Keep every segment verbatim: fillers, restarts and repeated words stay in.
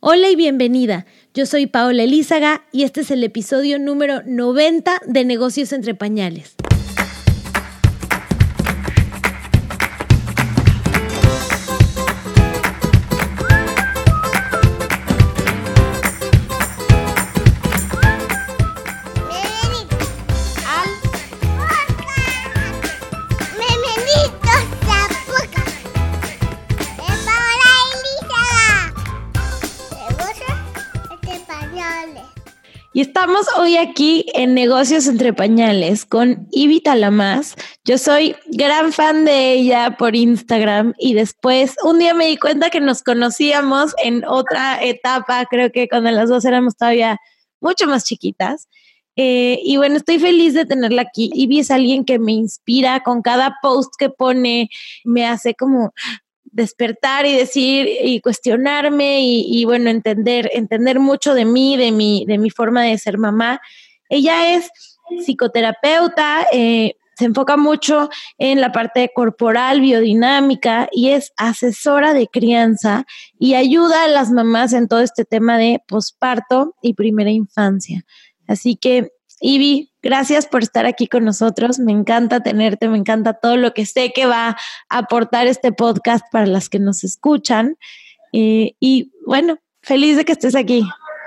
Hola y bienvenida. Yo soy Paola Elízaga y este es el episodio número noventa de Negocios entre Pañales. Y estamos hoy aquí en Negocios entre Pañales con Ivy Talamás. Yo soy gran fan de ella por Instagram y después un día me di cuenta que nos conocíamos en otra etapa, creo que cuando las dos éramos todavía mucho más chiquitas. Eh, y bueno, estoy feliz de tenerla aquí. Ivy es alguien que me inspira con cada post que pone, me hace como despertar y decir y cuestionarme y, y bueno, entender, entender mucho de mí, de mi, de mi forma de ser mamá. Ella es psicoterapeuta, eh, se enfoca mucho en la parte corporal, biodinámica y es asesora de crianza y ayuda a las mamás en todo este tema de posparto y primera infancia. Así que, Ivy, gracias por estar aquí con nosotros. Me encanta tenerte, me encanta todo lo que sé que va a aportar este podcast para las que nos escuchan. Eh, y bueno, feliz de que estés aquí.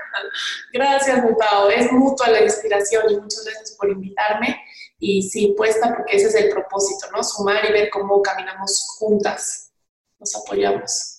Gracias, mi Pau. Es mutua la inspiración y muchas gracias por invitarme. Y sí, puesta porque ese es el propósito, ¿no? Sumar y ver cómo caminamos juntas, nos apoyamos.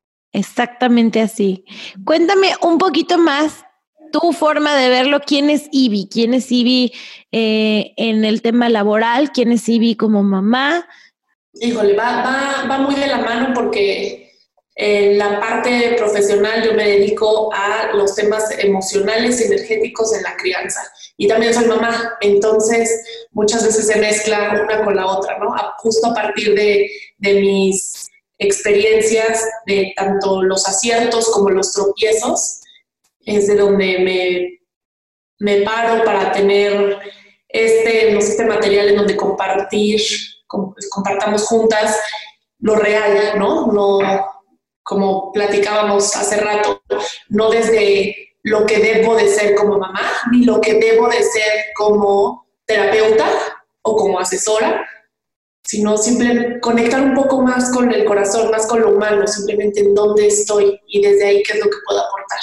Exactamente así. Cuéntame un poquito más tu forma de verlo. ¿Quién es Ivy? ¿Quién es Ivy eh, en el tema laboral? ¿Quién es Ivy como mamá? Híjole, va, va, va muy de la mano porque en la parte profesional yo me dedico a los temas emocionales y energéticos en la crianza. Y también soy mamá, entonces muchas veces se mezcla una con la otra, ¿no? Justo a partir de, de mis experiencias, de tanto los aciertos como los tropiezos, es de donde me, me paro para tener este, este material en donde compartir, compartamos juntas lo real, ¿no? No, como platicábamos hace rato, no desde lo que debo de ser como mamá, ni lo que debo de ser como terapeuta o como asesora, sino simplemente conectar un poco más con el corazón, más con lo humano, simplemente en dónde estoy y desde ahí qué es lo que puedo aportar.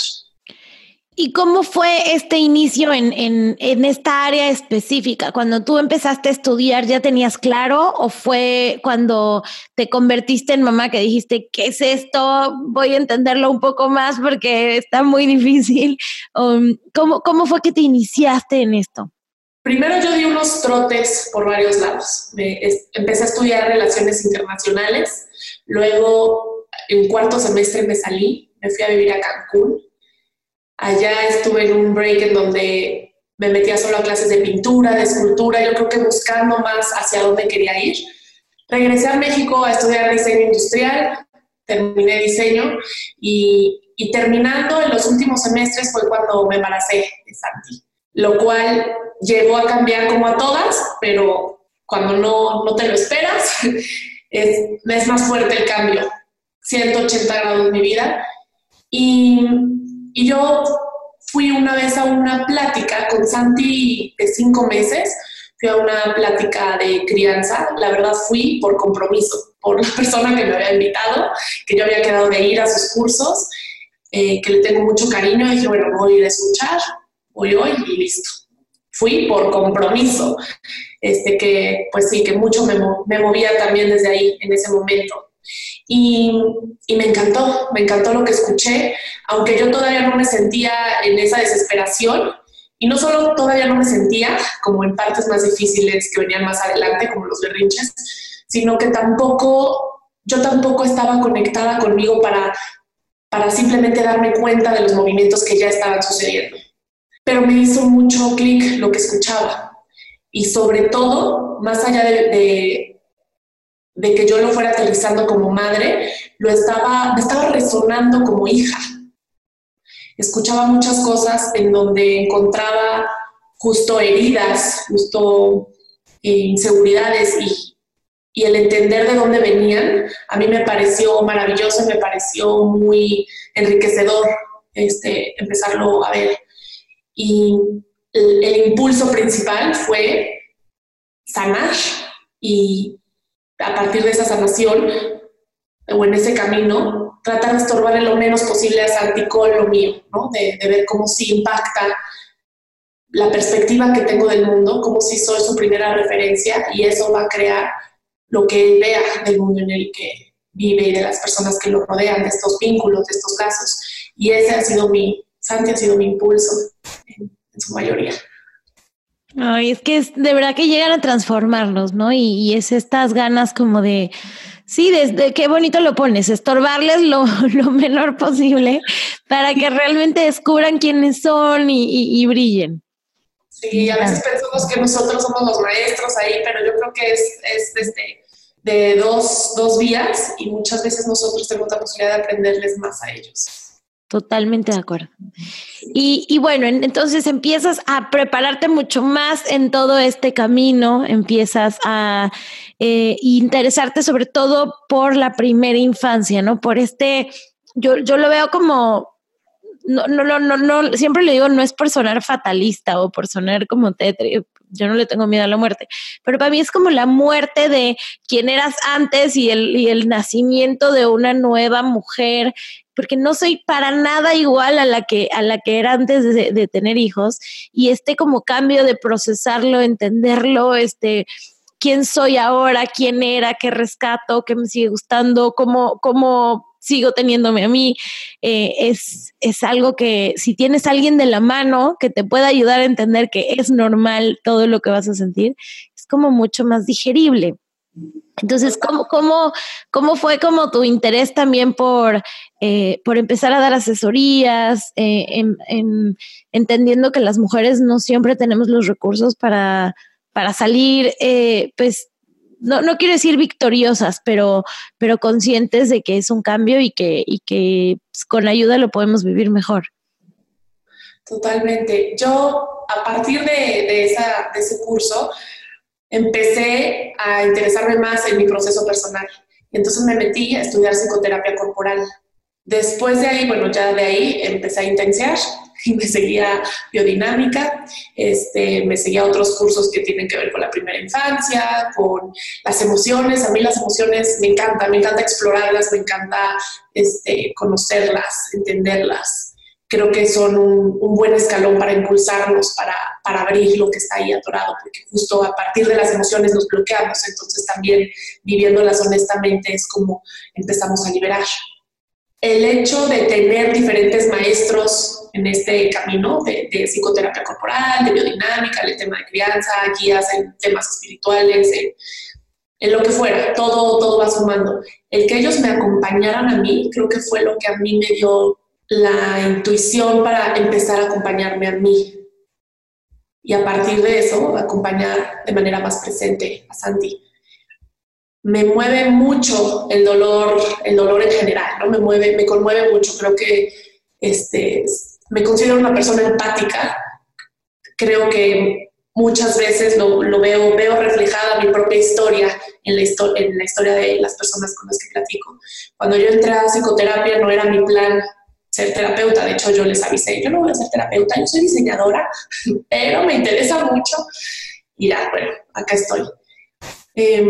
¿Y cómo fue este inicio en, en, en esta área específica? Cuando tú empezaste a estudiar, ¿ya tenías claro? ¿O fue cuando te convertiste en mamá que dijiste, ¿qué es esto? Voy a entenderlo un poco más porque está muy difícil. Um, ¿cómo, ¿Cómo fue que te iniciaste en esto? Primero yo di unos trotes por varios lados. Me, es, empecé a estudiar relaciones internacionales. Luego, en cuarto semestre me salí, me fui a vivir a Cancún. Allá estuve en un break en donde me metía solo a clases de pintura, de escultura, yo creo que buscando más hacia dónde quería ir. Regresé a México a estudiar diseño industrial, terminé diseño y, y terminando en los últimos semestres fue cuando me embaracé de Santi, lo cual llegó a cambiar como a todas, pero cuando no, no te lo esperas es, es más fuerte el cambio, ciento ochenta grados mi vida. Y Y yo fui una vez a una plática con Santi de cinco meses, fui a una plática de crianza, la verdad fui por compromiso, por la persona que me había invitado, que yo había quedado de ir a sus cursos, eh, que le tengo mucho cariño, y dije, bueno, voy a ir a escuchar, voy hoy y listo. Fui por compromiso, este, que pues sí, que mucho me, me movía también desde ahí, en ese momento. Y, y me encantó, me encantó lo que escuché, aunque yo todavía no me sentía en esa desesperación, y no solo todavía no me sentía, como en partes más difíciles que venían más adelante, como los berrinches, sino que tampoco, yo tampoco estaba conectada conmigo para, para simplemente darme cuenta de los movimientos que ya estaban sucediendo. Pero me hizo mucho clic lo que escuchaba, y sobre todo, más allá de... de de que yo lo fuera aterrizando como madre, lo estaba, me estaba resonando como hija. Escuchaba muchas cosas en donde encontraba justo heridas, justo eh, inseguridades y, y el entender de dónde venían, a mí me pareció maravilloso, me pareció muy enriquecedor este, empezarlo a ver. Y el, el impulso principal fue sanar y a partir de esa sanación o en ese camino tratar de estorbarle lo menos posible a Santi con lo mío, ¿no? De, de ver cómo sí impacta la perspectiva que tengo del mundo, cómo sí soy su primera referencia y eso va a crear lo que él vea del mundo en el que vive y de las personas que lo rodean, de estos vínculos, de estos lazos. Y ese ha sido mi, Santi ha sido mi impulso en, en su mayoría. Ay, es que es de verdad que llegan a transformarnos, ¿no? Y, y es estas ganas como de, sí, desde qué bonito lo pones, estorbarles lo, lo menor posible para que realmente descubran quiénes son y, y, y brillen. Sí, a veces pensamos que nosotros somos los maestros ahí, pero yo creo que es, es desde, de dos, dos vías y muchas veces nosotros tenemos la posibilidad de aprenderles más a ellos. Totalmente de acuerdo. Y, y bueno, entonces empiezas a prepararte mucho más en todo este camino, empiezas a eh, interesarte sobre todo por la primera infancia, ¿no? Por este, yo, yo lo veo como... No, no, no, no, no, siempre le digo, no es por sonar fatalista o por sonar como tetri, yo no le tengo miedo a la muerte, pero para mí es como la muerte de quien eras antes y el, y el nacimiento de una nueva mujer, porque no soy para nada igual a la que, a la que era antes de, de tener hijos, y este como cambio de procesarlo, entenderlo, este... quién soy ahora, quién era, qué rescato, qué me sigue gustando, cómo, cómo sigo teniéndome a mí, eh, es, es algo que si tienes a alguien de la mano que te pueda ayudar a entender que es normal todo lo que vas a sentir, es como mucho más digerible. Entonces, ¿cómo, cómo, cómo fue como tu interés también por, eh, por empezar a dar asesorías, eh, en, en, entendiendo que las mujeres no siempre tenemos los recursos para, para salir, eh, pues, no, no quiero decir victoriosas, pero, pero conscientes de que es un cambio y que, y que pues, con ayuda lo podemos vivir mejor? Totalmente. Yo, a partir de, de, esa, de ese curso, empecé a interesarme más en mi proceso personal. Y entonces me metí a estudiar psicoterapia corporal. Después de ahí, bueno, ya de ahí empecé a intensiar y me seguía biodinámica, este, me seguía otros cursos que tienen que ver con la primera infancia, con las emociones. A mí las emociones me encantan, me encanta explorarlas, me encanta este, conocerlas, entenderlas. Creo que son un, un buen escalón para impulsarnos, para, para abrir lo que está ahí atorado, porque justo a partir de las emociones nos bloqueamos, entonces también viviéndolas honestamente es como empezamos a liberar. El hecho de tener diferentes maestros en este camino de, de psicoterapia corporal, de biodinámica, el tema de crianza, guías en temas espirituales, en, en lo que fuera, todo, todo va sumando. El que ellos me acompañaran a mí, creo que fue lo que a mí me dio la intuición para empezar a acompañarme a mí. Y a partir de eso, acompañar de manera más presente a Santi. Me mueve mucho el dolor, el dolor en general, ¿no? Me mueve, me conmueve mucho. Creo que este, me considero una persona empática. Creo que muchas veces lo, lo veo, veo reflejada mi propia historia en la, histo- en la historia de las personas con las que platico. Cuando yo entré a psicoterapia no era mi plan ser terapeuta. De hecho, yo les avisé, yo no voy a ser terapeuta, yo soy diseñadora, pero me interesa mucho. Y ya, bueno, acá estoy. Eh,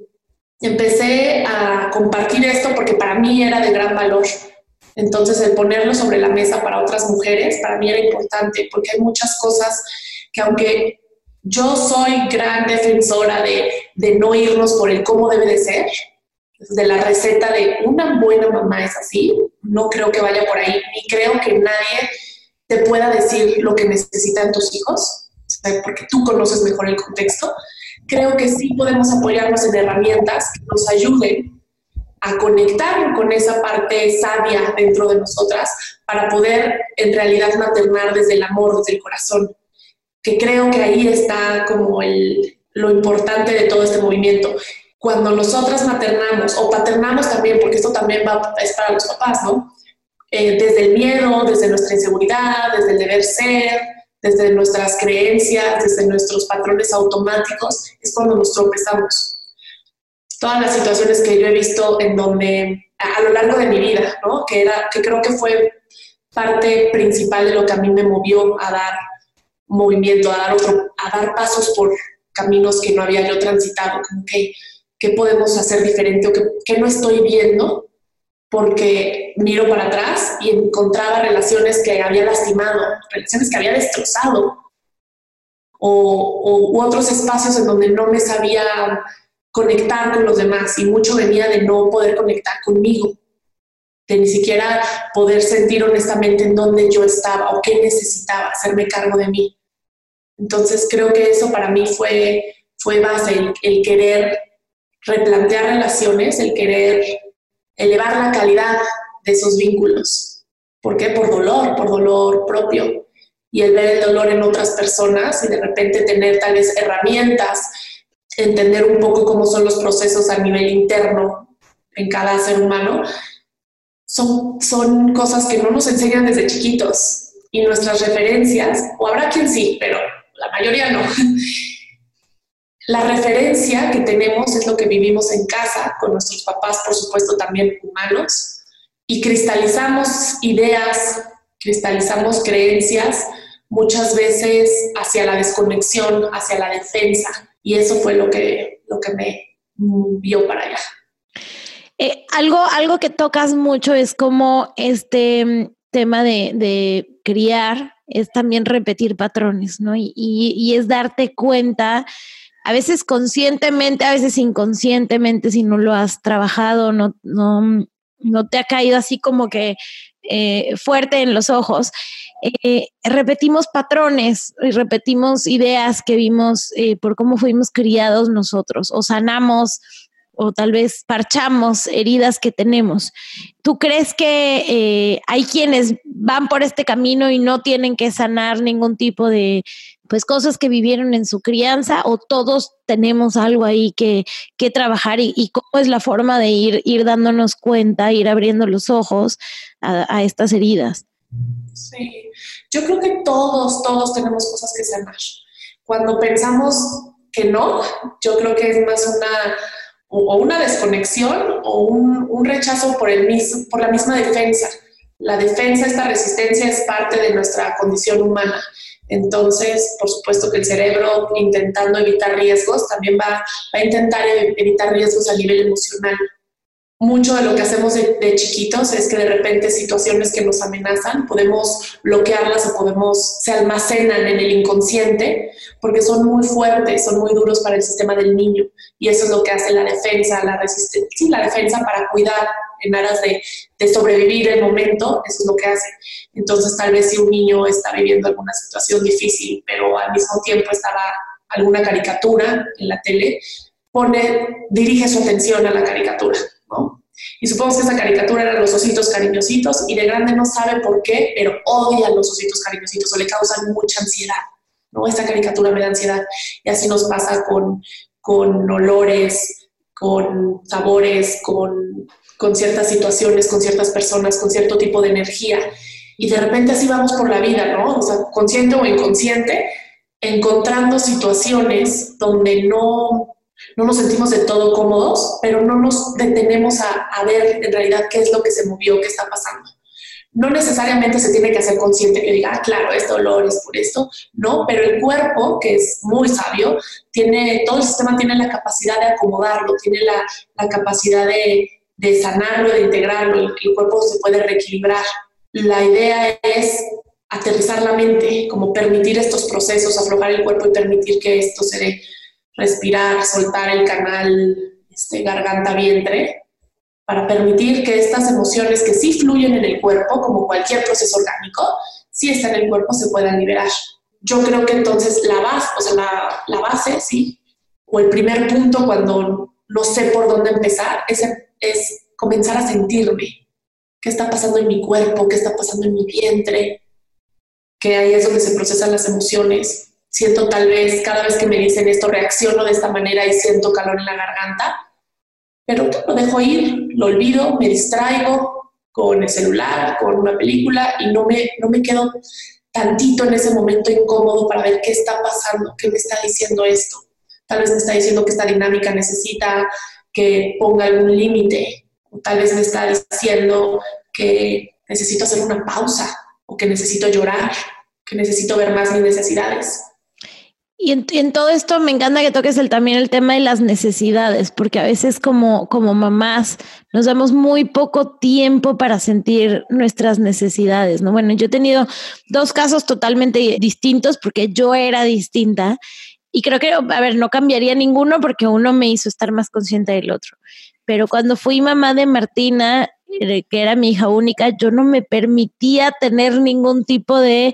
Empecé a compartir esto porque para mí era de gran valor. Entonces, el ponerlo sobre la mesa para otras mujeres, para mí era importante, porque hay muchas cosas que, aunque yo soy gran defensora de, de no irnos por el cómo debe de ser, de la receta de una buena mamá es así, no creo que vaya por ahí, ni creo que nadie te pueda decir lo que necesitan tus hijos, porque tú conoces mejor el contexto. Creo que sí podemos apoyarnos en herramientas que nos ayuden a conectar con esa parte sabia dentro de nosotras para poder en realidad maternar desde el amor, desde el corazón, que creo que ahí está como el, lo importante de todo este movimiento. Cuando nosotras maternamos o paternamos también, porque esto también va, es para los papás, ¿no? Eh, desde el miedo, desde nuestra inseguridad, desde el deber ser, desde nuestras creencias, desde nuestros patrones automáticos, es cuando nos tropezamos. Todas las situaciones que yo he visto en donde, a, a lo largo de mi vida, ¿no? que, era, que creo que fue parte principal de lo que a mí me movió a dar movimiento, a dar, otro, a dar pasos por caminos que no había yo transitado, como que qué podemos hacer diferente o qué, qué no estoy viendo, porque miro para atrás y encontraba relaciones que había lastimado, relaciones que había destrozado, o, o u otros espacios en donde no me sabía conectar con los demás, y mucho venía de no poder conectar conmigo, de ni siquiera poder sentir honestamente en dónde yo estaba o qué necesitaba, hacerme cargo de mí. Entonces creo que eso para mí fue, fue base, el, el querer replantear relaciones, el querer elevar la calidad de esos vínculos. ¿Por qué? Por dolor, por dolor propio. Y el ver el dolor en otras personas y de repente tener tal vez herramientas, entender un poco cómo son los procesos a nivel interno en cada ser humano, son, son cosas que no nos enseñan desde chiquitos. Y nuestras referencias, o habrá quien sí, pero la mayoría no. La referencia que tenemos es lo que vivimos en casa, con nuestros papás, por supuesto, también humanos, y cristalizamos ideas, cristalizamos creencias, muchas veces hacia la desconexión, hacia la defensa, y eso fue lo que, lo que me vio para allá. Eh, algo, algo que tocas mucho es como este tema de, de criar, es también repetir patrones, ¿no? Y, y, y es darte cuenta, a veces conscientemente, a veces inconscientemente, si no lo has trabajado, no, no, no te ha caído así como que eh, fuerte en los ojos. Eh, repetimos patrones y repetimos ideas que vimos eh, por cómo fuimos criados nosotros, o sanamos o tal vez parchamos heridas que tenemos. ¿Tú crees que eh, hay quienes van por este camino y no tienen que sanar ningún tipo de pues cosas que vivieron en su crianza, o todos tenemos algo ahí que, que trabajar, y, y cómo es la forma de ir, ir dándonos cuenta, ir abriendo los ojos a, a estas heridas? Sí, yo creo que todos, todos tenemos cosas que sanar. Cuando pensamos que no, yo creo que es más una... o una desconexión o un, un rechazo por, el mismo, por la misma defensa. La defensa, esta resistencia es parte de nuestra condición humana. Entonces, por supuesto que el cerebro, intentando evitar riesgos, también va, va a intentar evitar riesgos a nivel emocional. Mucho de lo que hacemos de, de chiquitos es que de repente situaciones que nos amenazan podemos bloquearlas o podemos, se almacenan en el inconsciente porque son muy fuertes, son muy duros para el sistema del niño, y eso es lo que hace la defensa, la resistencia, sí, la defensa para cuidar en aras de, de sobrevivir el momento, eso es lo que hace. Entonces tal vez si un niño está viviendo alguna situación difícil, pero al mismo tiempo estaba alguna caricatura en la tele, pone, dirige su atención a la caricatura, ¿no? Y supongamos que esa caricatura eran los ositos cariñositos, y de grande no sabe por qué, pero odia a los ositos cariñositos o le causan mucha ansiedad, ¿no? Esta caricatura me da ansiedad. Y así nos pasa con, con olores, con sabores, con, con ciertas situaciones, con ciertas personas, con cierto tipo de energía. Y de repente así vamos por la vida, ¿no? O sea, consciente o inconsciente, encontrando situaciones donde no... no nos sentimos de todo cómodos, pero no nos detenemos a, a ver en realidad qué es lo que se movió, qué está pasando. No necesariamente se tiene que hacer consciente que diga, ah, claro, este dolor es por esto, no, pero el cuerpo, que es muy sabio, tiene, todo el sistema tiene la capacidad de acomodarlo, tiene la, la capacidad de, de sanarlo, de integrarlo, el, el cuerpo se puede reequilibrar. La idea es aterrizar la mente, como permitir estos procesos, aflojar el cuerpo y permitir que esto se dé. Respirar, soltar el canal este, garganta-vientre, para permitir que estas emociones que sí fluyen en el cuerpo, como cualquier proceso orgánico, si está en el cuerpo, se puedan liberar. Yo creo que entonces la base, o sea, la, la base, sí, o el primer punto cuando no sé por dónde empezar, es, es comenzar a sentirme. ¿Qué está pasando en mi cuerpo? ¿Qué está pasando en mi vientre? Que ahí es donde se procesan las emociones. Siento tal vez, cada vez que me dicen esto, reacciono de esta manera y siento calor en la garganta, pero lo dejo ir, lo olvido, me distraigo con el celular, con una película, y no me, no me quedo tantito en ese momento incómodo para ver qué está pasando, qué me está diciendo esto. Tal vez me está diciendo que esta dinámica necesita que ponga algún límite, o tal vez me está diciendo que necesito hacer una pausa, o que necesito llorar, que necesito ver más mis necesidades. Y en, en todo esto me encanta que toques el, también el tema de las necesidades, porque a veces como, como mamás nos damos muy poco tiempo para sentir nuestras necesidades, ¿no? Bueno, yo he tenido dos casos totalmente distintos porque yo era distinta y creo que, a ver, no cambiaría ninguno porque uno me hizo estar más consciente del otro. Pero cuando fui mamá de Martina, que era mi hija única, yo no me permitía tener ningún tipo de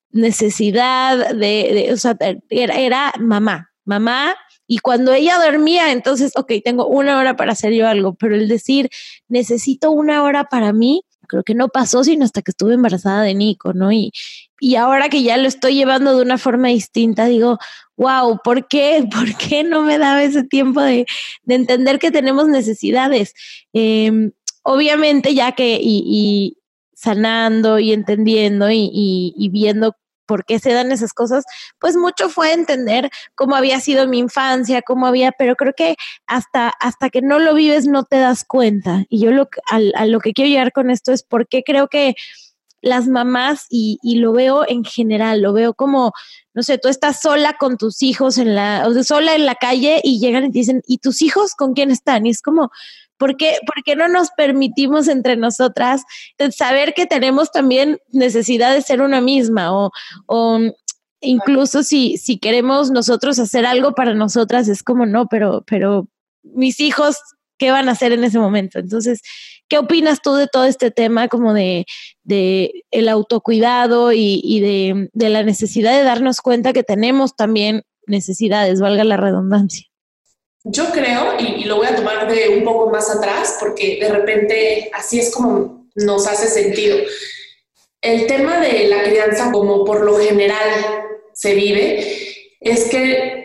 necesidad de, de o sea, era, era mamá, mamá, y cuando ella dormía, entonces, ok, tengo una hora para hacer yo algo, pero el decir, necesito una hora para mí, creo que no pasó sino hasta que estuve embarazada de Nico, ¿no? Y, y ahora que ya lo estoy llevando de una forma distinta, digo, wow, ¿por qué? ¿Por qué no me daba ese tiempo de, de entender que tenemos necesidades? Eh, obviamente, ya que, y, y sanando y entendiendo y, y, y viendo por qué se dan esas cosas, pues mucho fue entender cómo había sido mi infancia, cómo había, pero creo que hasta, hasta que no lo vives no te das cuenta. Y yo lo, a, a lo que quiero llegar con esto es por qué creo que las mamás, y, y lo veo en general, lo veo como, no sé, tú estás sola con tus hijos en la, o sea, sola en la calle y llegan y te dicen, ¿y tus hijos con quién están? Y es como, ¿Por qué, ¿Por qué no nos permitimos entre nosotras saber que tenemos también necesidad de ser una misma? O, o incluso si, si queremos nosotros hacer algo para nosotras, es como no, pero, pero mis hijos, ¿qué van a hacer en ese momento? Entonces, ¿qué opinas tú de todo este tema como de, de el autocuidado y, y de, de la necesidad de darnos cuenta que tenemos también necesidades, valga la redundancia? Yo creo, y, y lo voy a tomar de un poco más atrás, porque de repente así es como nos hace sentido. El tema de la crianza, como por lo general se vive, es que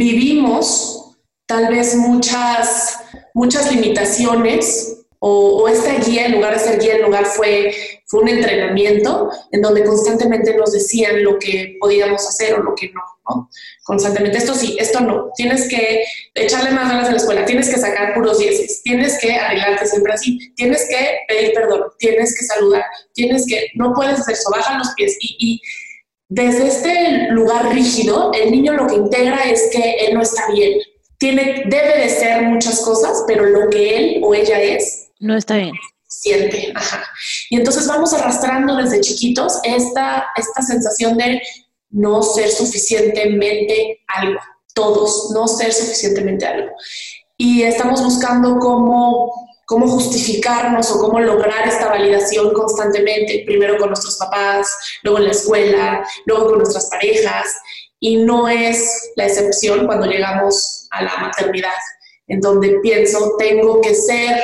vivimos tal vez muchas, muchas limitaciones, o, o esta guía, en lugar de ser guía, en lugar fue, fue un entrenamiento en donde constantemente nos decían lo que podíamos hacer o lo que no, ¿no? Constantemente, esto sí, esto no, tienes que echarle más ganas a la escuela, tienes que sacar puros dieces, tienes que arreglarte siempre así, tienes que pedir perdón, tienes que saludar, tienes que, no puedes hacer eso, baja los pies. Y, y desde este lugar rígido, el niño lo que integra es que él no está bien. Tiene, debe de ser muchas cosas, pero lo que él o ella es, no está bien. Siente, ajá. Y entonces vamos arrastrando desde chiquitos esta, esta sensación de no ser suficientemente algo. Todos, no ser suficientemente algo. Y estamos buscando cómo, cómo justificarnos o cómo lograr esta validación constantemente, primero con nuestros papás, luego en la escuela, luego con nuestras parejas. Y no es la excepción cuando llegamos a la maternidad, en donde pienso, tengo que ser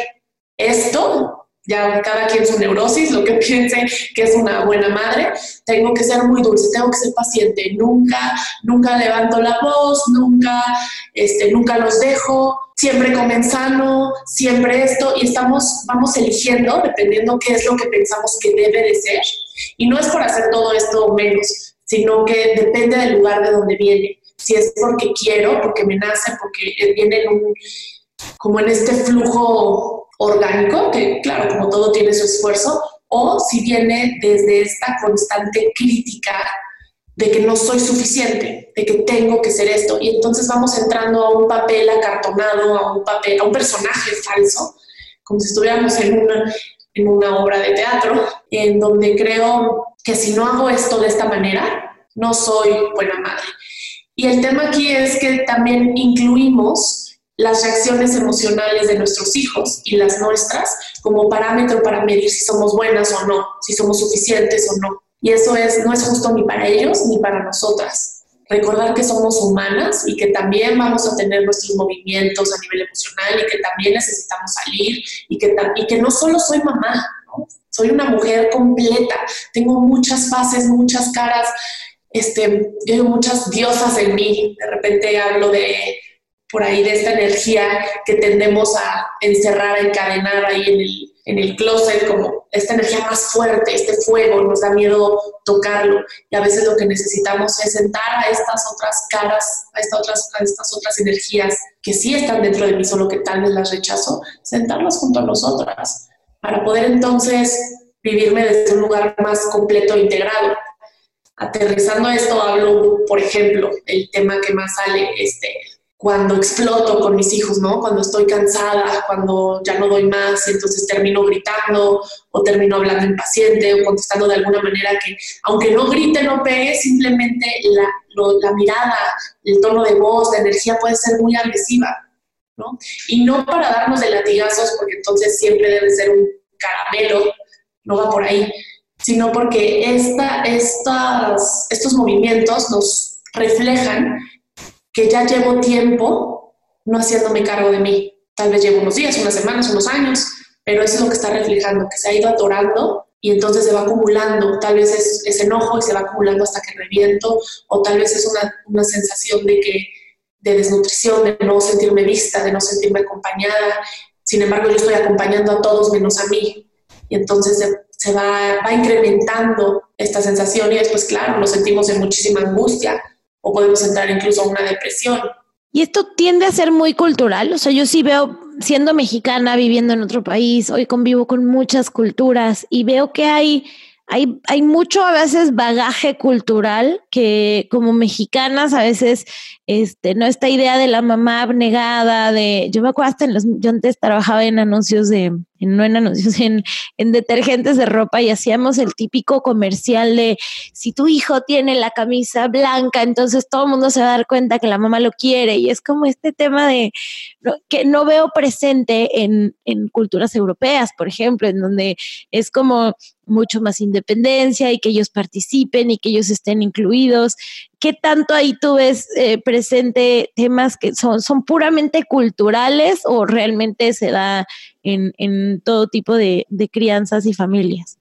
esto, ya cada quien su neurosis, lo que piense que es una buena madre, tengo que ser muy dulce, tengo que ser paciente, nunca, nunca levanto la voz, nunca, este, nunca los dejo, siempre comen sano, siempre esto, y estamos, vamos eligiendo, dependiendo qué es lo que pensamos que debe de ser, y no es por hacer todo esto menos, sino que depende del lugar de donde viene. Si es porque quiero, porque me nace, porque viene en un, como en este flujo orgánico, que claro, como todo tiene su esfuerzo, o si viene desde esta constante crítica de que no soy suficiente, de que tengo que ser esto. Y entonces vamos entrando a un papel acartonado, a un papel, a un personaje falso, como si estuviéramos en una, en una obra de teatro, en donde creo que si no hago esto de esta manera, no soy buena madre. Y el tema aquí es que también incluimos las reacciones emocionales de nuestros hijos y las nuestras como parámetro para medir si somos buenas o no, si somos suficientes o no. Y eso es, no es justo ni para ellos ni para nosotras. Recordar que somos humanas y que también vamos a tener nuestros movimientos a nivel emocional y que también necesitamos salir y que, y que no solo soy mamá, ¿no? Soy una mujer completa, tengo muchas fases, muchas caras, este, yo tengo muchas diosas en mí. De repente hablo de por ahí de esta energía que tendemos a encerrar, a encadenar ahí en el, en el closet, como esta energía más fuerte, este fuego, nos da miedo tocarlo, y a veces lo que necesitamos es sentar a estas otras caras, a, esta otras, a estas otras energías que sí están dentro de mí, solo que tal vez las rechazo, sentarlas junto a nosotras, para poder entonces vivirme desde un lugar más completo e integrado. Aterrizando esto, hablo, por ejemplo, el tema que más sale, este, cuando exploto con mis hijos, ¿no? Cuando estoy cansada, cuando ya no doy más, y entonces termino gritando o termino hablando impaciente o contestando de alguna manera que, aunque no grite, no pegue, simplemente la, lo, la mirada, el tono de voz, la energía puede ser muy agresiva, ¿no? Y no para darnos de latigazos, porque entonces siempre debe ser un caramelo, no va por ahí, sino porque esta, estas, estos movimientos nos reflejan que ya llevo tiempo no haciéndome cargo de mí. Tal vez llevo unos días, unas semanas, unos años, pero eso es lo que está reflejando, que se ha ido atorando y entonces se va acumulando. Tal vez es, es enojo y se va acumulando hasta que reviento, o tal vez es una, una sensación de, que, de desnutrición, de no sentirme vista, de no sentirme acompañada. Sin embargo, yo estoy acompañando a todos menos a mí. Y entonces se, se va, va incrementando esta sensación y después, claro, nos sentimos en muchísima angustia, o podemos entrar incluso a una depresión. Y esto tiende a ser muy cultural. O sea, yo sí veo, siendo mexicana, viviendo en otro país, hoy convivo con muchas culturas y veo que hay, hay, hay mucho a veces bagaje cultural que como mexicanas a veces, este, no, esta idea de la mamá abnegada, de, yo me acuerdo hasta en los, yo antes trabajaba en anuncios de, en, no en anuncios, en, en detergentes de ropa y hacíamos el típico comercial de si tu hijo tiene la camisa blanca, entonces todo el mundo se va a dar cuenta que la mamá lo quiere, y es como este tema de no, que no veo presente en, en culturas europeas, por ejemplo, en donde es como mucho más independencia y que ellos participen y que ellos estén incluidos. ¿Qué tanto ahí tú ves eh, presente temas que son, son puramente culturales o realmente se da en, en todo tipo de, de crianzas y familias?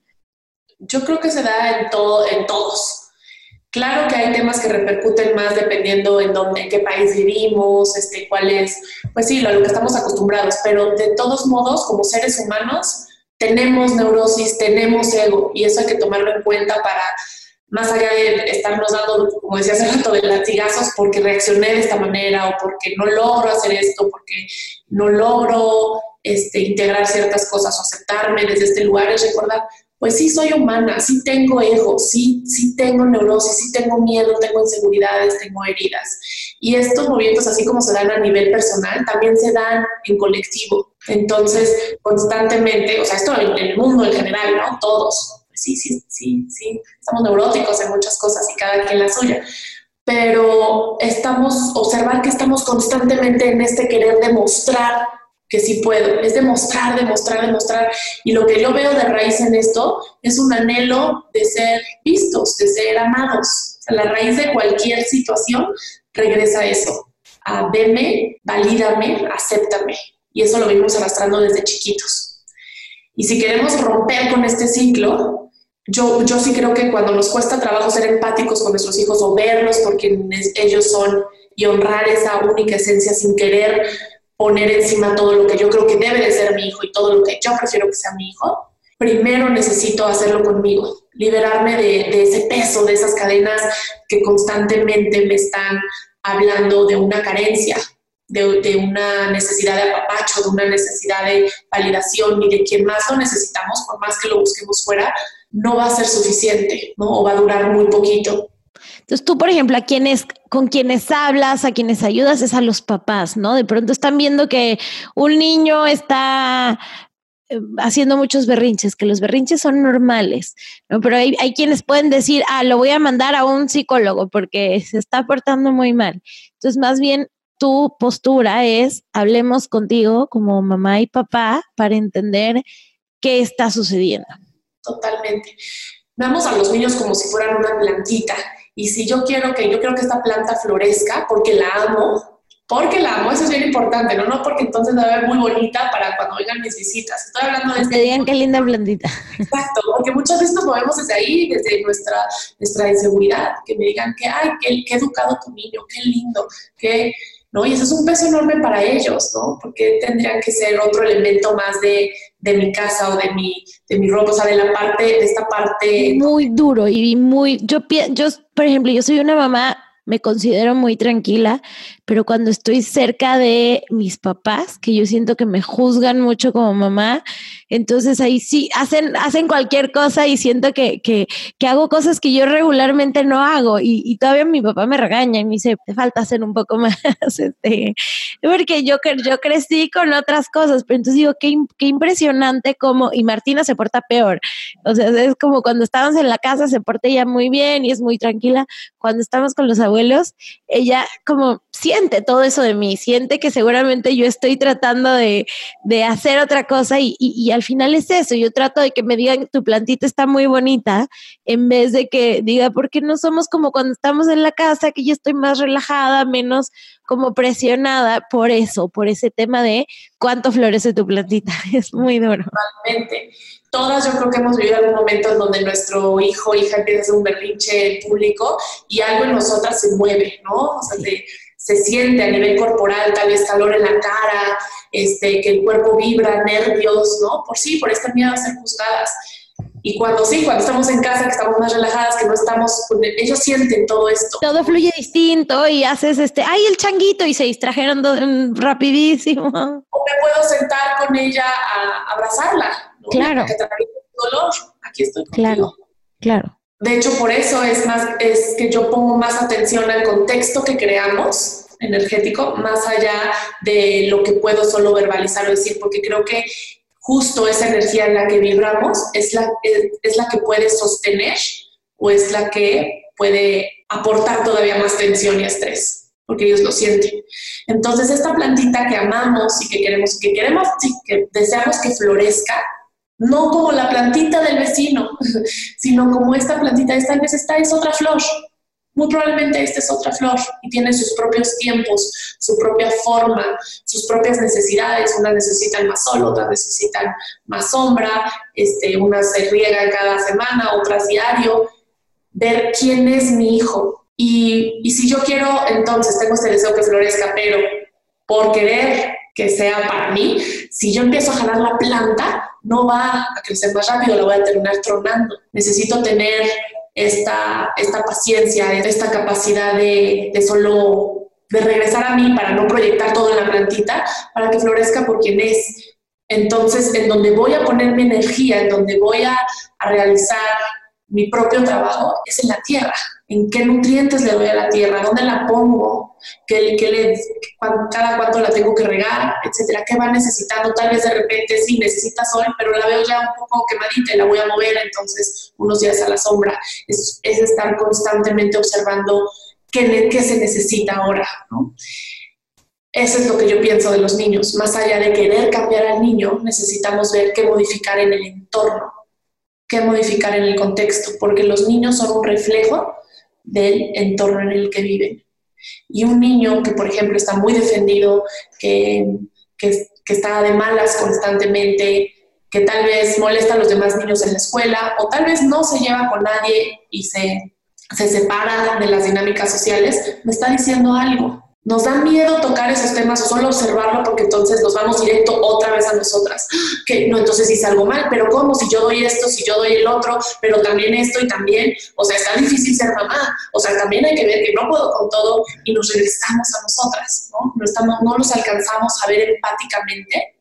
Yo creo que se da en, todo, en todos. Claro que hay temas que repercuten más dependiendo en dónde, en qué país vivimos, este, cuál es, pues sí, a lo que estamos acostumbrados, pero de todos modos, como seres humanos, tenemos neurosis, tenemos ego, y eso hay que tomarlo en cuenta para, más allá de estarnos dando, como decía hace rato, de latigazos porque reaccioné de esta manera o porque no logro hacer esto, porque no logro este, integrar ciertas cosas o aceptarme desde este lugar, es recordar, pues sí soy humana, sí tengo ego, sí, sí tengo neurosis, sí tengo miedo, tengo inseguridades, tengo heridas. Y estos movimientos, así como se dan a nivel personal, también se dan en colectivo. Entonces, constantemente, o sea, esto en el mundo en general, ¿no? Todos. Sí, sí, sí, sí, estamos neuróticos en muchas cosas y cada quien la suya, pero estamos, observar que estamos constantemente en este querer demostrar que sí puedo, es demostrar, demostrar, demostrar, y lo que yo veo de raíz en esto es un anhelo de ser vistos, de ser amados. O sea, la raíz de cualquier situación regresa a eso, a veme, valídame, acéptame, y eso lo venimos arrastrando desde chiquitos. Y si queremos romper con este ciclo, yo, yo sí creo que cuando nos cuesta trabajo ser empáticos con nuestros hijos o verlos por quienes ellos son y honrar esa única esencia sin querer poner encima todo lo que yo creo que debe de ser mi hijo y todo lo que yo prefiero que sea mi hijo, primero necesito hacerlo conmigo, liberarme de, de ese peso, de esas cadenas que constantemente me están hablando de una carencia, De, de una necesidad de apapacho, de una necesidad de validación, y de quien más lo necesitamos, por más que lo busquemos fuera, no va a ser suficiente, ¿no? O va a durar muy poquito. Entonces tú, por ejemplo, a quienes, con quienes hablas, a quienes ayudas, es a los papás, ¿no? De pronto están viendo que un niño está haciendo muchos berrinches, que los berrinches son normales, ¿no? Pero hay, hay quienes pueden decir, ah, lo voy a mandar a un psicólogo porque se está portando muy mal. Entonces, más bien, tu postura es, hablemos contigo como mamá y papá para entender qué está sucediendo. Totalmente. Veamos a los niños como si fueran una plantita. Y si yo quiero que, yo quiero que esta planta florezca porque la amo, porque la amo, eso es bien importante, ¿no? No porque entonces la vea muy bonita para cuando vengan mis visitas. Estoy hablando de... Que te digan qué linda plantita. Exacto, porque muchas veces nos movemos desde ahí, desde nuestra, nuestra inseguridad, que me digan que, ay, qué, qué educado tu niño, qué lindo, qué... ¿no? Y eso es un peso enorme para ellos, ¿no? Porque tendrían que ser otro elemento más de, de mi casa o de mi, de mi ropa, o sea, de la parte, de esta parte... Muy duro y muy... Yo, yo, por ejemplo, yo soy una mamá, me considero muy tranquila, pero cuando estoy cerca de mis papás, que yo siento que me juzgan mucho como mamá, entonces ahí sí hacen, hacen cualquier cosa y siento que, que, que hago cosas que yo regularmente no hago y, y todavía mi papá me regaña y me dice, te falta hacer un poco más, este, porque yo, yo crecí con otras cosas, pero entonces digo, qué, qué impresionante como, y Martina se porta peor, o sea, es como cuando estábamos en la casa se porta ella muy bien y es muy tranquila, cuando estamos con los abuelos, ella como siente todo eso de mí, siente que seguramente yo estoy tratando de, de hacer otra cosa y, y, y al final es eso, yo trato de que me digan tu plantita está muy bonita en vez de que diga, porque no somos como cuando estamos en la casa, que yo estoy más relajada, menos como presionada por eso, por ese tema de cuánto florece tu plantita, es muy duro. Totalmente. Todas yo creo que hemos vivido algún momento en donde nuestro hijo o hija empieza a hacer un berrinche público y algo en nosotras se mueve, ¿no? O sea, se, se siente a nivel corporal, tal vez calor en la cara, este, que el cuerpo vibra, nervios, ¿no? Por sí, por este miedo a ser juzgadas. Y cuando sí, cuando estamos en casa, que estamos más relajadas, que no estamos, ellos sienten todo esto. Todo fluye distinto y haces este, ¡ay, el changuito! Y se distrajeron do, um, rapidísimo. O me puedo sentar con ella a abrazarla, ¿no? Claro. Que atraviesa el dolor. Aquí estoy contigo. Claro, claro. De hecho, por eso es más, es que yo pongo más atención al contexto que creamos energético, más allá de lo que puedo solo verbalizar o decir, porque creo que justo esa energía en la que vibramos es la, es, es la que puede sostener o es la que puede aportar todavía más tensión y estrés, porque ellos lo sienten. Entonces, esta plantita que amamos y que queremos, que queremos, sí, que deseamos que florezca, no como la plantita del vecino, sino como esta plantita, esta vez esta es otra flor. Muy probablemente esta es otra flor y tiene sus propios tiempos, su propia forma, sus propias necesidades. Unas necesitan más sol, otras necesitan más sombra, este, unas se riegan cada semana, otras diario. Ver quién es mi hijo. Y, y si yo quiero, entonces tengo este deseo que florezca, pero por querer que sea para mí, si yo empiezo a jalar la planta, no va a crecer más rápido, la voy a terminar tronando. Necesito tener esta, esta paciencia, esta capacidad de, de solo de regresar a mí para no proyectar todo en la plantita, para que florezca por quien es. Entonces, en donde voy a poner mi energía, en donde voy a, a realizar mi propio trabajo, es en la tierra. ¿En qué nutrientes le doy a la tierra? ¿Dónde la pongo? ¿Qué, qué le, cada cuánto la tengo que regar? Etcétera. ¿Qué va necesitando? Tal vez de repente sí necesita sol, pero la veo ya un poco quemadita y la voy a mover, entonces unos días a la sombra. Es, es estar constantemente observando qué, qué se necesita ahora, ¿no? Eso es lo que yo pienso de los niños. Más allá de querer cambiar al niño, necesitamos ver qué modificar en el entorno, qué modificar en el contexto, porque los niños son un reflejo del entorno en el que viven. Y un niño que, por ejemplo, está muy defendido, que, que, que está de malas constantemente, que tal vez molesta a los demás niños en la escuela, o tal vez no se lleva con nadie y se, se separa de las dinámicas sociales, me está diciendo algo. Nos da miedo tocar esos temas o solo observarlo porque entonces nos vamos directo otra vez a nosotras. Que no, entonces hice algo mal, pero ¿cómo? Si yo doy esto, si yo doy el otro, pero también esto y también. O sea, está difícil ser mamá. O sea, también hay que ver que no puedo con todo y nos regresamos a nosotras, ¿no? No, estamos, no nos alcanzamos a ver empáticamente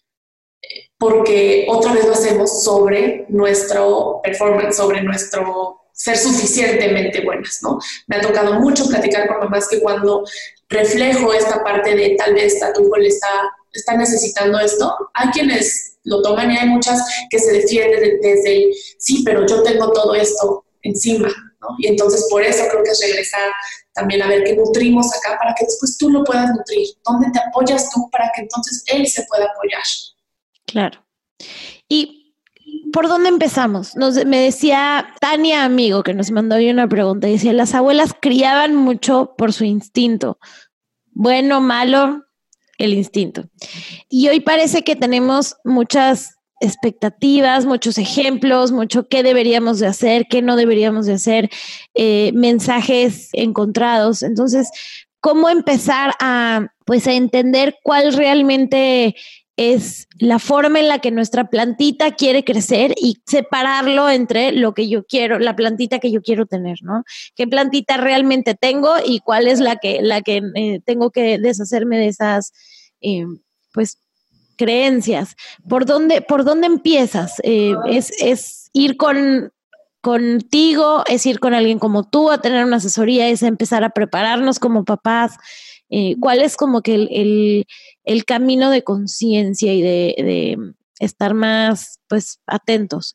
porque otra vez lo hacemos sobre nuestro performance, sobre nuestro ser suficientemente buenas, ¿no? Me ha tocado mucho platicar con mamás que cuando reflejo esta parte de tal vez a tu hijo le está, está necesitando esto, hay quienes lo toman y hay muchas que se defienden desde el sí, pero yo tengo todo esto encima, ¿no? Y entonces por eso creo que es regresar también a ver qué nutrimos acá para que después tú lo puedas nutrir. ¿Dónde te apoyas tú para que entonces él se pueda apoyar? Claro. Y ¿por dónde empezamos? Nos, me decía Tania, amigo, que nos mandó hoy una pregunta, decía, las abuelas criaban mucho por su instinto. Bueno, malo, el instinto. Y hoy parece que tenemos muchas expectativas, muchos ejemplos, mucho qué deberíamos de hacer, qué no deberíamos de hacer, eh, mensajes encontrados. Entonces, ¿cómo empezar a, pues, a entender cuál realmente es la forma en la que nuestra plantita quiere crecer y separarlo entre lo que yo quiero, la plantita que yo quiero tener, ¿no? ¿Qué plantita realmente tengo y cuál es la que, la que eh, tengo que deshacerme de esas, eh, pues, creencias? ¿Por dónde, por dónde empiezas? Eh, es, es ir con... contigo, es ir con alguien como tú a tener una asesoría, es empezar a prepararnos como papás. Eh, ¿Cuál es como que el, el, el camino de conciencia y de, de estar más, pues, atentos?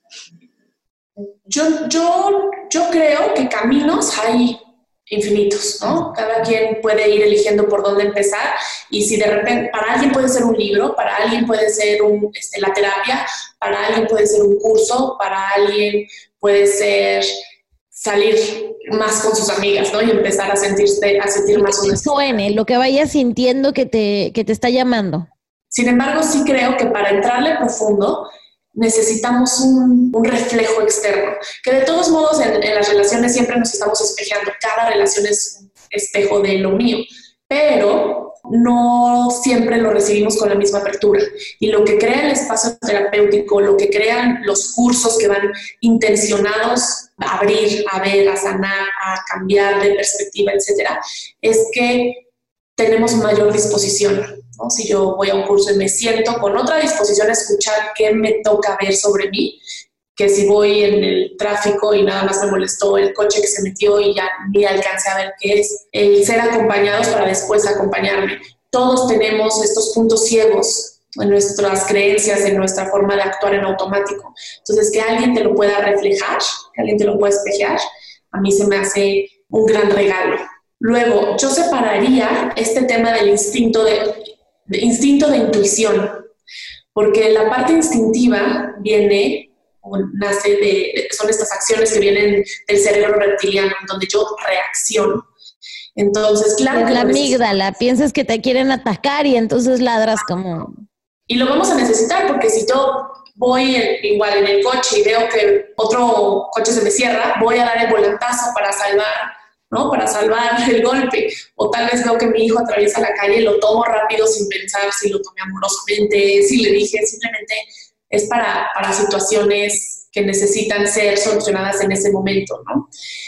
Yo, yo, yo creo que caminos hay infinitos, ¿no? Cada quien puede ir eligiendo por dónde empezar y si de repente, para alguien puede ser un libro, para alguien puede ser un, este, la terapia, para alguien puede ser un curso, para alguien puede ser salir más con sus amigas, ¿no? Y empezar a sentirse, a sentir lo más que te suene, lo que vayas sintiendo que te, que te está llamando. Sin embargo, sí creo que para entrarle profundo necesitamos un, un reflejo externo, que de todos modos en, en las relaciones siempre nos estamos espejeando, cada relación es un espejo de lo mío, pero no siempre lo recibimos con la misma apertura. Y lo que crea el espacio terapéutico, lo que crean los cursos que van intencionados a abrir, a ver, a sanar, a cambiar de perspectiva, etcétera, es que tenemos mayor disposición, ¿no? Si yo voy a un curso y me siento con otra disposición a escuchar qué me toca ver sobre mí, que si voy en el tráfico y nada más me molestó el coche que se metió y ya ni alcancé a ver qué es, el ser acompañados para después acompañarme. Todos tenemos estos puntos ciegos en nuestras creencias, en nuestra forma de actuar en automático. Entonces, que alguien te lo pueda reflejar, que alguien te lo pueda espejear, a mí se me hace un gran regalo. Luego, yo separaría este tema del instinto de, de instinto de intuición, porque la parte instintiva viene o nace de, son estas acciones que vienen del cerebro reptiliano, donde yo reacciono. Entonces, claro. Es la amígdala, piensas que te quieren atacar y entonces ladras como... Y lo vamos a necesitar porque si yo voy en, igual en el coche y veo que otro coche se me cierra, voy a dar el volantazo para salvar, ¿no? Para salvar el golpe. O tal vez veo que mi hijo atraviesa la calle y lo tomo rápido sin pensar si lo tomé amorosamente, si le dije, simplemente es para, para situaciones que necesitan ser solucionadas en ese momento, ¿no?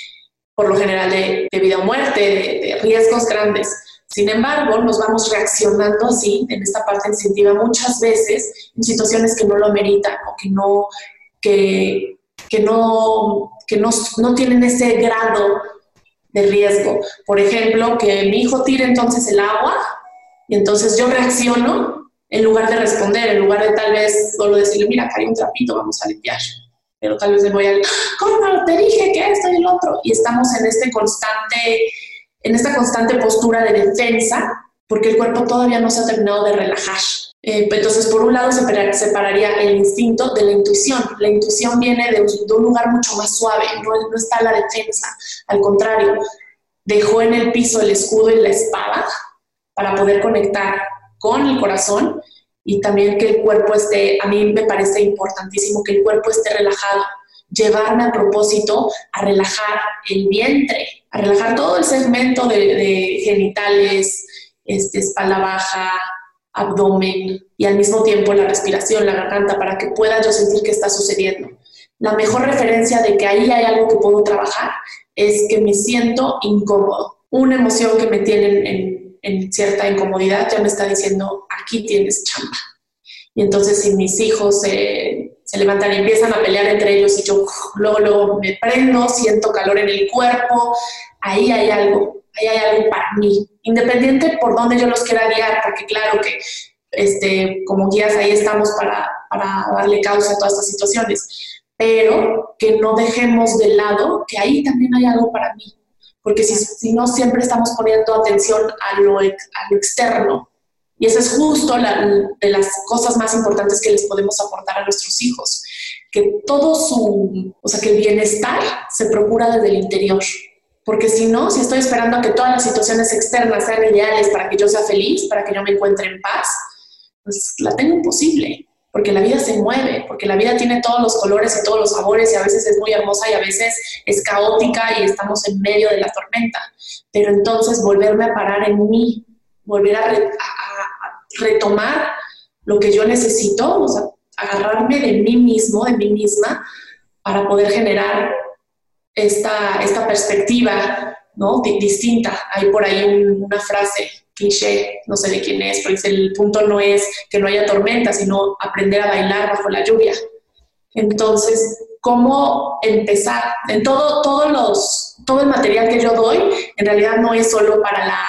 Por lo general de, de vida o muerte, de, de riesgos grandes. Sin embargo, nos vamos reaccionando así, en esta parte instintiva, muchas veces en situaciones que no lo ameritan o que no, que, que no, que no, no tienen ese grado de riesgo. Por ejemplo, que mi hijo tire entonces el agua y entonces yo reacciono en lugar de responder, en lugar de tal vez solo decirle, mira, acá hay un trapito, vamos a limpiar. Pero tal vez le voy a decir, ¿cómo te dije que esto y el otro? Y estamos en este constante... en esta constante postura de defensa, porque el cuerpo todavía no se ha terminado de relajar. Eh, entonces, por un lado, separaría el instinto de la intuición. La intuición viene de, de un lugar mucho más suave, no, no está la defensa. Al contrario, dejó en el piso el escudo y la espada para poder conectar con el corazón y también que el cuerpo esté, a mí me parece importantísimo que el cuerpo esté relajado. Llevarme a propósito a relajar el vientre, a relajar todo el segmento de, de genitales, este, espalda baja, abdomen y al mismo tiempo la respiración, la garganta, para que pueda yo sentir qué está sucediendo. La mejor referencia de que ahí hay algo que puedo trabajar es que me siento incómodo. Una emoción que me tiene en, en cierta incomodidad ya me está diciendo, aquí tienes chamba. Y entonces si mis hijos se, se levantan y empiezan a pelear entre ellos y yo luego, luego me prendo, siento calor en el cuerpo, ahí hay algo, ahí hay algo para mí. Independiente por dónde yo los quiera guiar, porque claro que este, como guías ahí estamos para, para darle causa a todas estas situaciones, pero que no dejemos de lado que ahí también hay algo para mí. Porque si, si no, siempre estamos poniendo atención a lo, a lo externo. Y esa es justo la, de las cosas más importantes que les podemos aportar a nuestros hijos, que todo su, o sea, que el bienestar se procura desde el interior. Porque si no, si estoy esperando a que todas las situaciones externas sean ideales para que yo sea feliz, para que yo me encuentre en paz, pues la tengo imposible, porque la vida se mueve, porque la vida tiene todos los colores y todos los sabores y a veces es muy hermosa y a veces es caótica y estamos en medio de la tormenta. Pero entonces volverme a parar en mí, volver a, re, a, a retomar lo que yo necesito, o sea, agarrarme de mí mismo, de mí misma, para poder generar esta, esta perspectiva, ¿no? D- distinta. Hay por ahí un, una frase cliché, no sé de quién es, pero dice, el punto no es que no haya tormenta, sino aprender a bailar bajo la lluvia. Entonces, ¿cómo empezar? En todo, todos los, todo el material que yo doy, en realidad no es solo para la,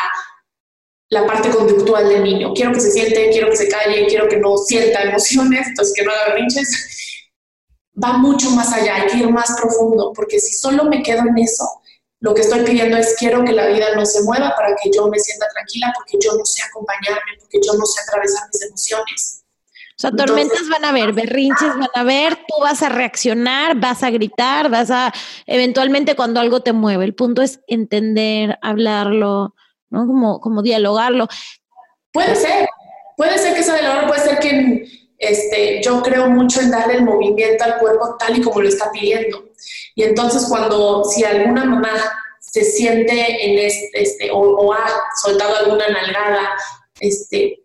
la parte conductual del niño. Quiero que se siente, quiero que se calle, quiero que no sienta emociones, entonces que no haga berrinches. Va mucho más allá, hay que ir más profundo, porque si solo me quedo en eso, lo que estoy pidiendo es quiero que la vida no se mueva para que yo me sienta tranquila, porque yo no sé acompañarme, porque yo no sé atravesar mis emociones. O sea, tormentas Entonces, van a haber, berrinches van a haber, tú vas a reaccionar, vas a gritar, vas a, eventualmente cuando algo te mueve. El punto es entender, hablarlo, ¿no? Como, como dialogarlo. Puede ser, puede ser que esa dialogar, puede ser que este, yo creo mucho en darle el movimiento al cuerpo tal y como lo está pidiendo. Y entonces cuando, si alguna mamá se siente en este, este o, o ha soltado alguna nalgada, este,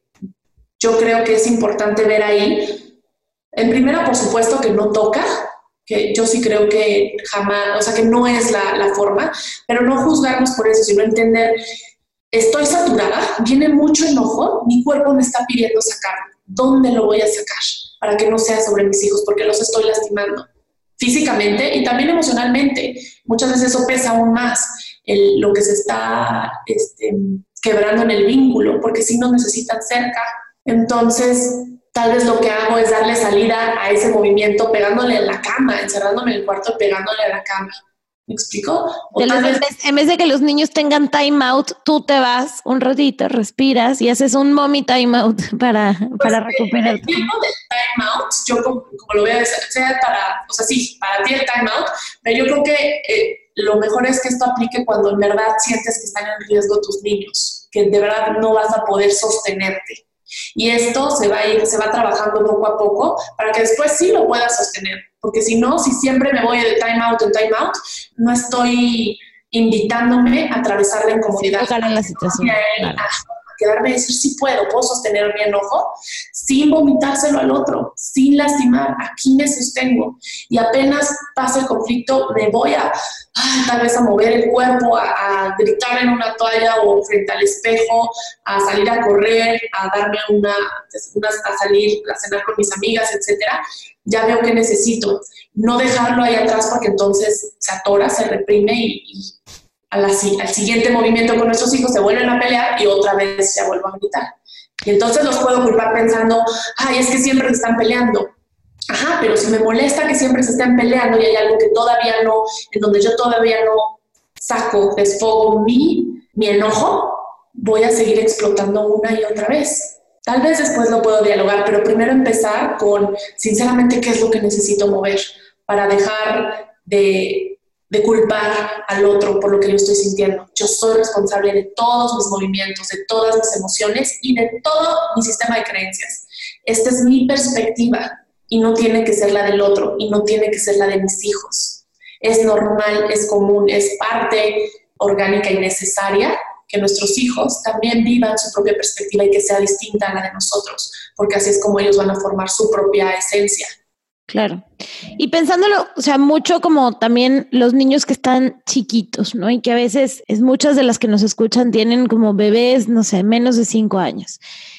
yo creo que es importante ver ahí, en primera, por supuesto, que no toca, que yo sí creo que jamás, o sea, que no es la, la forma, pero no juzgarnos por eso, sino entender, estoy saturada, viene mucho enojo, mi cuerpo me está pidiendo sacarlo. ¿Dónde lo voy a sacar? Para que no sea sobre mis hijos, porque los estoy lastimando físicamente y también emocionalmente. Muchas veces eso pesa aún más, el, lo que se está este, quebrando en el vínculo, porque sí nos necesitan cerca. Entonces, tal vez lo que hago es darle salida a ese movimiento pegándole en la cama, encerrándome en el cuarto y pegándole a la cama. ¿Me explico? O tal vez, vez, en vez de que los niños tengan time out, tú te vas un ratito, respiras y haces un mommy time out para, pues para recuperar. El tiempo del time out, yo como, como lo veo, sea para, o sea, sí, para ti el time out, pero yo creo que eh, lo mejor es que esto aplique cuando en verdad sientes que están en riesgo tus niños, que de verdad no vas a poder sostenerte. Y esto se va a ir, se va trabajando poco a poco para que después sí lo puedas sostener. Porque si no, si siempre me voy de time out en time out, no estoy invitándome a atravesar la incomodidad. Sí, en la situación. A, a quedarme y decir, sí puedo, puedo sostener mi enojo sin vomitárselo al otro, sin lastimar. Aquí me sostengo. Y apenas pasa el conflicto, me voy a, ah, tal vez a mover el cuerpo, a, a gritar en una toalla o frente al espejo, a salir a correr, a darme una, una a salir a cenar con mis amigas, etcétera. Ya veo que necesito no dejarlo ahí atrás porque entonces se atora, se reprime y, y a la, al siguiente movimiento con nuestros hijos se vuelven a pelear y otra vez se vuelven a gritar. Y entonces los puedo culpar pensando, ay, es que siempre se están peleando. Ajá, pero si me molesta que siempre se estén peleando y hay algo que todavía no, en donde yo todavía no saco, desfogo mi, mi enojo, voy a seguir explotando una y otra vez. Tal vez después lo puedo dialogar, pero primero empezar con, sinceramente, qué es lo que necesito mover para dejar de, de culpar al otro por lo que yo estoy sintiendo. Yo soy responsable de todos mis movimientos, de todas mis emociones y de todo mi sistema de creencias. Esta es mi perspectiva y no tiene que ser la del otro y no tiene que ser la de mis hijos. Es normal, es común, es parte orgánica y necesaria que nuestros hijos también vivan su propia perspectiva y que sea distinta a la de nosotros, porque así es como ellos van a formar su propia esencia. Claro. Y pensándolo, o sea, mucho como también los niños que están chiquitos, ¿no? Y que a veces es muchas de las que nos escuchan tienen como bebés, no sé, menos de cinco años.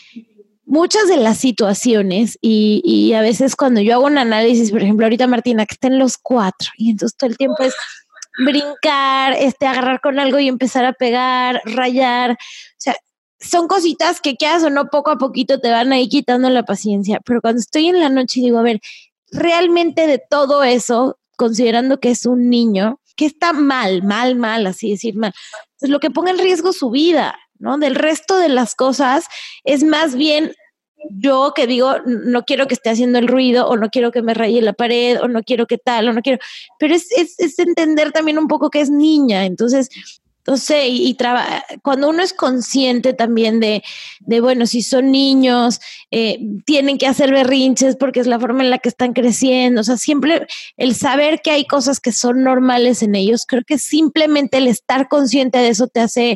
Muchas de las situaciones y, y a veces cuando yo hago un análisis, por ejemplo, ahorita Martina, que está en los cuatro y entonces todo el tiempo es brincar, este, agarrar con algo y empezar a pegar, rayar, o sea, son cositas que quedas o no poco a poquito te van ahí quitando la paciencia, pero cuando estoy en la noche digo, a ver, realmente de todo eso, considerando que es un niño, que está mal, mal, mal, así decir mal, pues lo que ponga en riesgo su vida, ¿no? Del resto de las cosas es más bien yo que digo, no quiero que esté haciendo el ruido o no quiero que me raye la pared o no quiero que tal o no quiero, pero es, es, es entender también un poco que es niña, entonces, no sé, y, y traba, cuando uno es consciente también de, de bueno, si son niños, eh, tienen que hacer berrinches porque es la forma en la que están creciendo, o sea, siempre el saber que hay cosas que son normales en ellos, creo que simplemente el estar consciente de eso te hace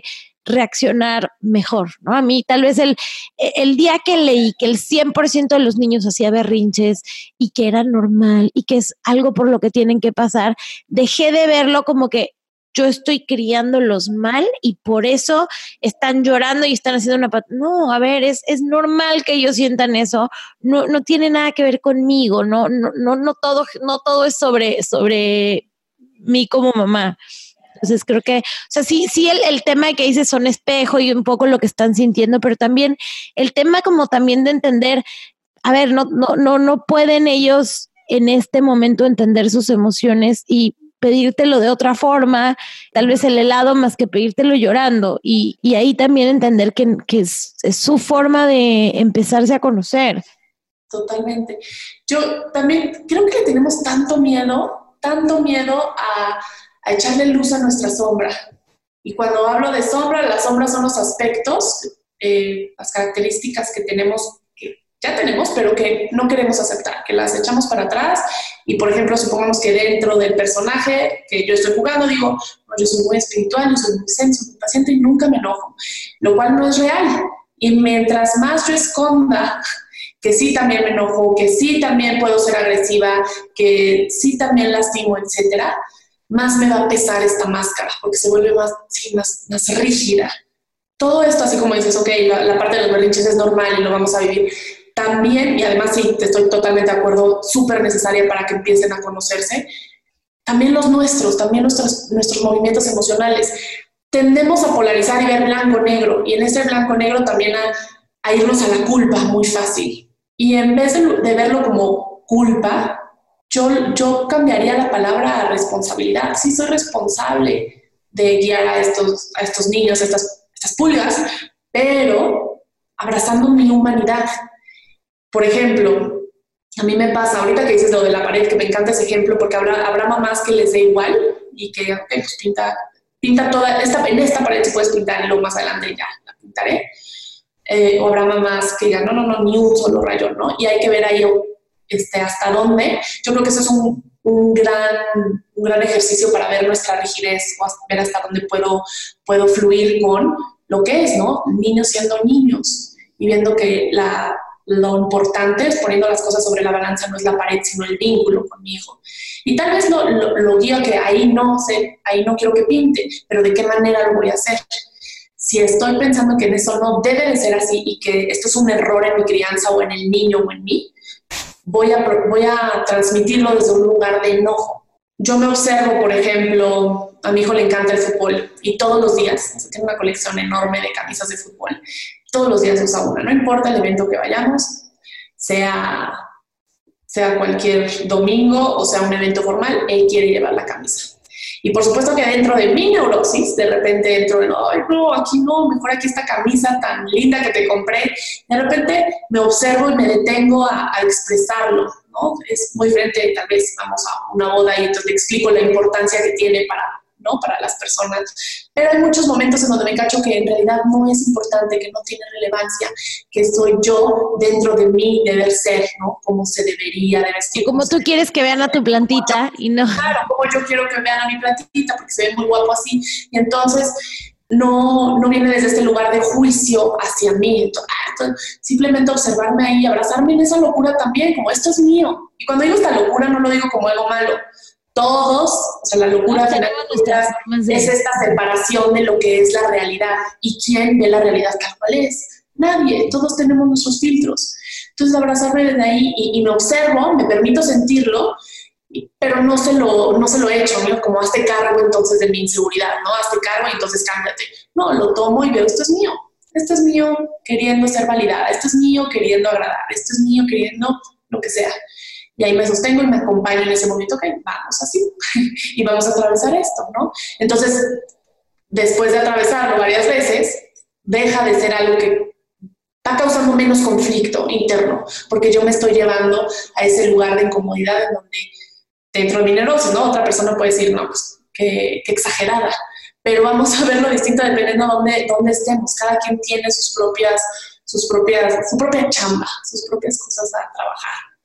reaccionar mejor, ¿no? A mí tal vez el, el día que leí que el cien por ciento de los niños hacía berrinches y que era normal y que es algo por lo que tienen que pasar, dejé de verlo como que yo estoy criándolos mal y por eso están llorando y están haciendo una... Pat- no, a ver, es, es normal que ellos sientan eso, no, no tiene nada que ver conmigo, no, no, no, no todo, no todo es sobre, sobre mí como mamá. Entonces creo que, o sea, sí, sí el, el tema que dices son espejo y un poco lo que están sintiendo, pero también el tema como también de entender, a ver, no, no, no, no pueden ellos en este momento entender sus emociones y pedírtelo de otra forma, tal vez el helado más que pedírtelo llorando y, y ahí también entender que, que es, es su forma de empezarse a conocer. Totalmente. Yo también creo que le tenemos tanto miedo, tanto miedo a, a echarle luz a nuestra sombra. Y cuando hablo de sombra, las sombras son los aspectos, eh, las características que tenemos, que ya tenemos, pero que no queremos aceptar, que las echamos para atrás. Y, por ejemplo, supongamos que dentro del personaje que yo estoy jugando, digo, no, yo soy muy espiritual, yo soy muy zen, soy muy paciente y nunca me enojo, lo cual no es real. Y mientras más yo esconda que sí también me enojo, que sí también puedo ser agresiva, que sí también lastimo, etcétera, más me va a pesar esta máscara, porque se vuelve más, sí, más, más rígida. Todo esto, así como dices, ok, la, la parte de los berrinches es normal y lo vamos a vivir. También, y además sí, te estoy totalmente de acuerdo, súper necesaria para que empiecen a conocerse, también los nuestros, también nuestros, nuestros movimientos emocionales. Tendemos a polarizar y ver blanco-negro, y en ese blanco-negro también a, a irnos a la culpa muy fácil. Y en vez de, de verlo como culpa, yo, yo cambiaría la palabra a responsabilidad. Sí, soy responsable de guiar a estos, a estos niños, a estas, estas pulgas, pero abrazando mi humanidad. Por ejemplo, a mí me pasa, ahorita que dices lo de la pared, que me encanta ese ejemplo, porque habrá, habrá mamás que les dé igual y que okay, pues pinta, pinta toda, esta, en esta pared se puedes pintar y luego más adelante ya la pintaré. Eh, o habrá mamás que digan, no, no, no, ni un solo rayón, ¿no? Y hay que ver ahí este, hasta dónde. Yo creo que eso es un, un, gran, un gran ejercicio para ver nuestra rigidez, o hasta, ver hasta dónde puedo, puedo fluir con lo que es, ¿no? Niños siendo niños y viendo que la... lo importante es poniendo las cosas sobre la balanza, no es la pared, sino el vínculo con mi hijo. Y tal vez lo, lo, lo guío a que ahí no sé, ahí no quiero que pinte, pero ¿de qué manera lo voy a hacer? Si estoy pensando que en eso no debe de ser así y que esto es un error en mi crianza o en el niño o en mí, voy a, voy a transmitirlo desde un lugar de enojo. Yo me observo, por ejemplo, a mi hijo le encanta el fútbol y todos los días, tiene una colección enorme de camisas de fútbol, todos los días usa una, no importa el evento que vayamos, sea, sea cualquier domingo o sea un evento formal, él quiere llevar la camisa. Y por supuesto que dentro de mi neurosis, de repente entro en, ay no, aquí no, mejor aquí esta camisa tan linda que te compré. De repente me observo y me detengo a, a expresarlo, ¿no? Es muy diferente, tal vez vamos a una boda y entonces le explico la importancia que tiene para, ¿no? para las personas. Pero hay muchos momentos en donde me cacho que en realidad no es importante, que no tiene relevancia, que soy yo dentro de mí deber ser, ¿no? Como se debería de vestir. Como tú quieres que vean a tu plantita y no. Claro, como yo quiero que vean a mi plantita porque se ve muy guapo así. Y entonces no, no viene desde este lugar de juicio hacia mí. Entonces, ah, entonces, simplemente observarme ahí, abrazarme en esa locura también, como esto es mío. Y cuando digo esta locura no lo digo como algo malo. Todos, o sea, la locura final es esta separación de lo que es la realidad. ¿Y quién ve la realidad tal cual es? Nadie, todos tenemos nuestros filtros. Entonces, abrazarme desde ahí y, y me observo, me permito sentirlo, y, pero no se lo, no se lo echo, ¿no? Como hazte cargo entonces de mi inseguridad, ¿no? Hazte cargo y entonces cámbiate. No, lo tomo y veo, esto es mío. Esto es mío queriendo ser validada. Esto es mío queriendo agradar. Esto es mío queriendo lo que sea. Y ahí me sostengo y me acompaño en ese momento, ok, vamos así, y vamos a atravesar esto, ¿no? Entonces, después de atravesarlo varias veces, deja de ser algo que está causando menos conflicto interno, porque yo me estoy llevando a ese lugar de incomodidad en donde, dentro de mi neurosis, ¿no? Otra persona puede decir, no, pues, qué, qué exagerada, pero vamos a verlo distinto dependiendo de dónde, dónde estemos. Cada quien tiene sus propias, sus propias, su propia chamba, sus propias cosas a trabajar.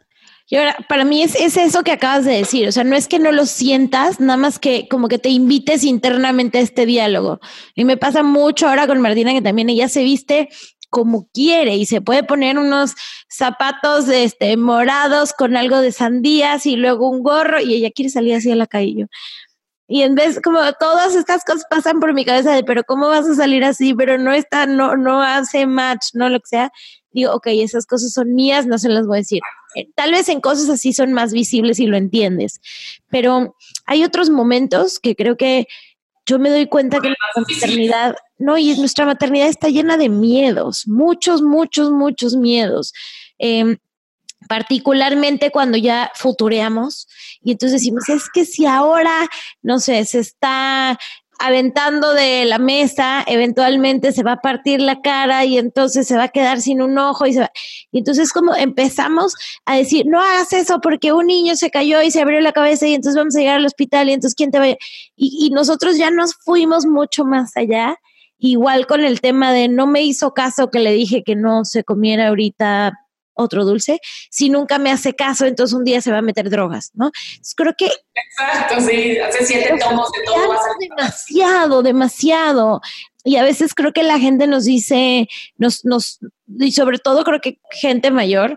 Y ahora, para mí es, es eso que acabas de decir, o sea, no es que no lo sientas, nada más que como que te invites internamente a este diálogo. Y me pasa mucho ahora con Martina, que también ella se viste como quiere y se puede poner unos zapatos este, morados con algo de sandías y luego un gorro y ella quiere salir así a la calle. Yo. Y en vez, como todas estas cosas pasan por mi cabeza de, pero ¿cómo vas a salir así? Pero no está, no, no hace match, no lo que sea. Digo, ok, esas cosas son mías, no se las voy a decir. Eh, tal vez en cosas así son más visibles y lo entiendes, pero hay otros momentos que creo que yo me doy cuenta que nuestra maternidad, no, y nuestra maternidad está llena de miedos, muchos, muchos, muchos miedos. Eh, particularmente cuando ya futureamos y entonces decimos, es que si ahora, no sé, se está aventando de la mesa, eventualmente se va a partir la cara y entonces se va a quedar sin un ojo y se va. Y entonces como empezamos a decir, no hagas eso porque un niño se cayó y se abrió la cabeza y entonces vamos a llegar al hospital y entonces ¿quién te va a...? Y, y nosotros ya nos fuimos mucho más allá, igual con el tema de no me hizo caso que le dije que no se comiera ahorita otro dulce, si nunca me hace caso, entonces un día se va a meter drogas, ¿no? Entonces creo que... Exacto, sí, hace siete tomos de todo. Va a ser demasiado, demasiado. Y a veces creo que la gente nos dice, nos, nos, y sobre todo creo que gente mayor,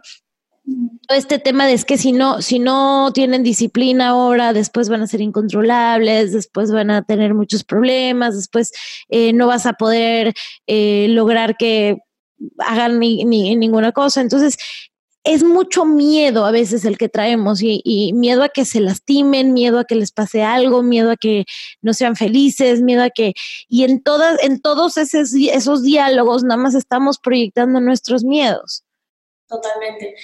este tema de es que si no, si no tienen disciplina ahora, después van a ser incontrolables, después van a tener muchos problemas, después eh, no vas a poder eh, lograr que hagan ni, ni ninguna cosa. Entonces es mucho miedo a veces el que traemos y, y miedo a que se lastimen, miedo a que les pase algo, miedo a que no sean felices, miedo a que, y en todas, en todos esos, esos diálogos nada más estamos proyectando nuestros miedos. Totalmente.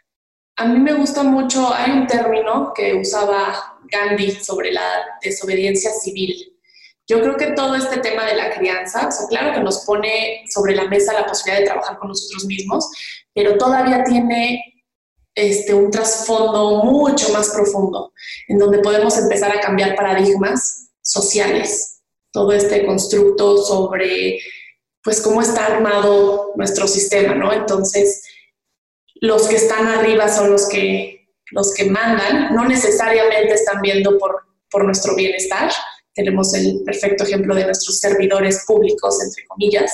A mí me gusta mucho, hay un término que usaba Gandhi sobre la desobediencia civil. Yo creo que todo este tema de la crianza, o sea, claro que nos pone sobre la mesa la posibilidad de trabajar con nosotros mismos, pero todavía tiene este, un trasfondo mucho más profundo, en donde podemos empezar a cambiar paradigmas sociales. Todo este constructo sobre, pues, cómo está armado nuestro sistema, ¿no? Entonces, los que están arriba son los que, los que mandan, no necesariamente están viendo por, por nuestro bienestar. Tenemos el perfecto ejemplo de nuestros servidores públicos, entre comillas,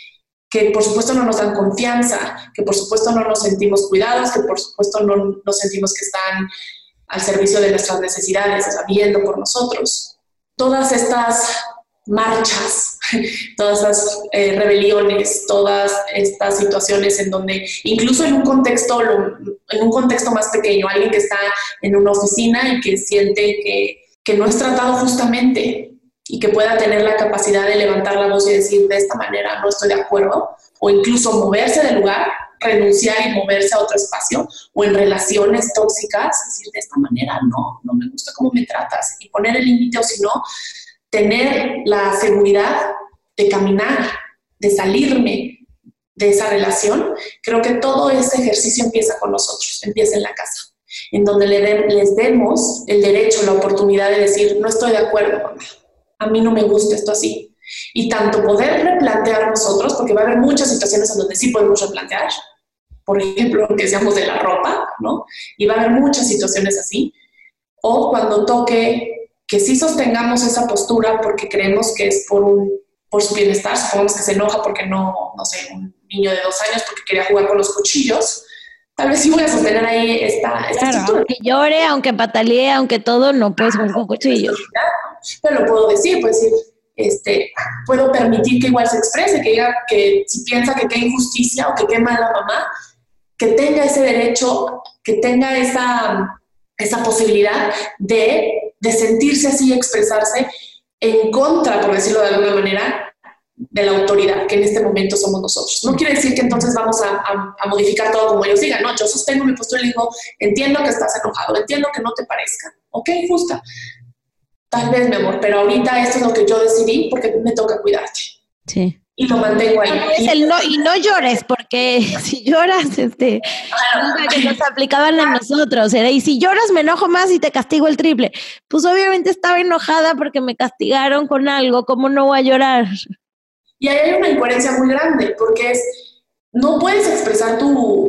que por supuesto no nos dan confianza, que por supuesto no nos sentimos cuidados, que por supuesto no nos sentimos que están al servicio de nuestras necesidades, o sea, viendo por nosotros. Todas estas marchas, todas estas eh, rebeliones, todas estas situaciones en donde, incluso en un contexto, en un contexto más pequeño, alguien que está en una oficina y que siente que que no es tratado justamente y que pueda tener la capacidad de levantar la voz y decir de esta manera no estoy de acuerdo, o incluso moverse del lugar, renunciar y moverse a otro espacio, o en relaciones tóxicas, decir de esta manera no, no me gusta cómo me tratas, y poner el límite, o si no, tener la seguridad de caminar, de salirme de esa relación. Creo que todo ese ejercicio empieza con nosotros, empieza en la casa, en donde le de, les demos el derecho, la oportunidad de decir, no estoy de acuerdo, mamá, a mí no me gusta esto así. Y tanto poder replantear nosotros, porque va a haber muchas situaciones en donde sí podemos replantear, por ejemplo, que seamos de la ropa, ¿no? Y va a haber muchas situaciones así. O cuando toque que sí sostengamos esa postura porque creemos que es por, un, por su bienestar, supongamos que se enoja porque no, no sé, un niño de dos años porque quería jugar con los cuchillos, tal vez sí voy a sostener ahí esta, esta claro, estructura. Aunque llore, aunque patalee, aunque todo, no puedes jugar con cuchillos. Pero lo puedo decir, puedo decir, este, puedo permitir que igual se exprese, que diga que si piensa que qué injusticia o que qué mala mamá, que tenga ese derecho, que tenga esa, esa posibilidad de, de sentirse así y expresarse en contra, por decirlo de alguna manera, de la autoridad, que en este momento somos nosotros. No quiere decir que entonces vamos a, a, a modificar todo como ellos digan, no, yo sostengo mi postura y digo, entiendo que estás enojado, entiendo que no te parezca, ok, justa, tal vez, mi amor, pero ahorita esto es lo que yo decidí porque me toca cuidarte. Sí. Y lo mantengo ahí. No, es el no, y no llores, porque si lloras, este, claro, que nos aplicaban a nosotros, era, y si lloras me enojo más y te castigo el triple. Pues obviamente estaba enojada porque me castigaron con algo, ¿cómo no voy a llorar? Y ahí hay una incoherencia muy grande, porque es, no puedes expresar tu,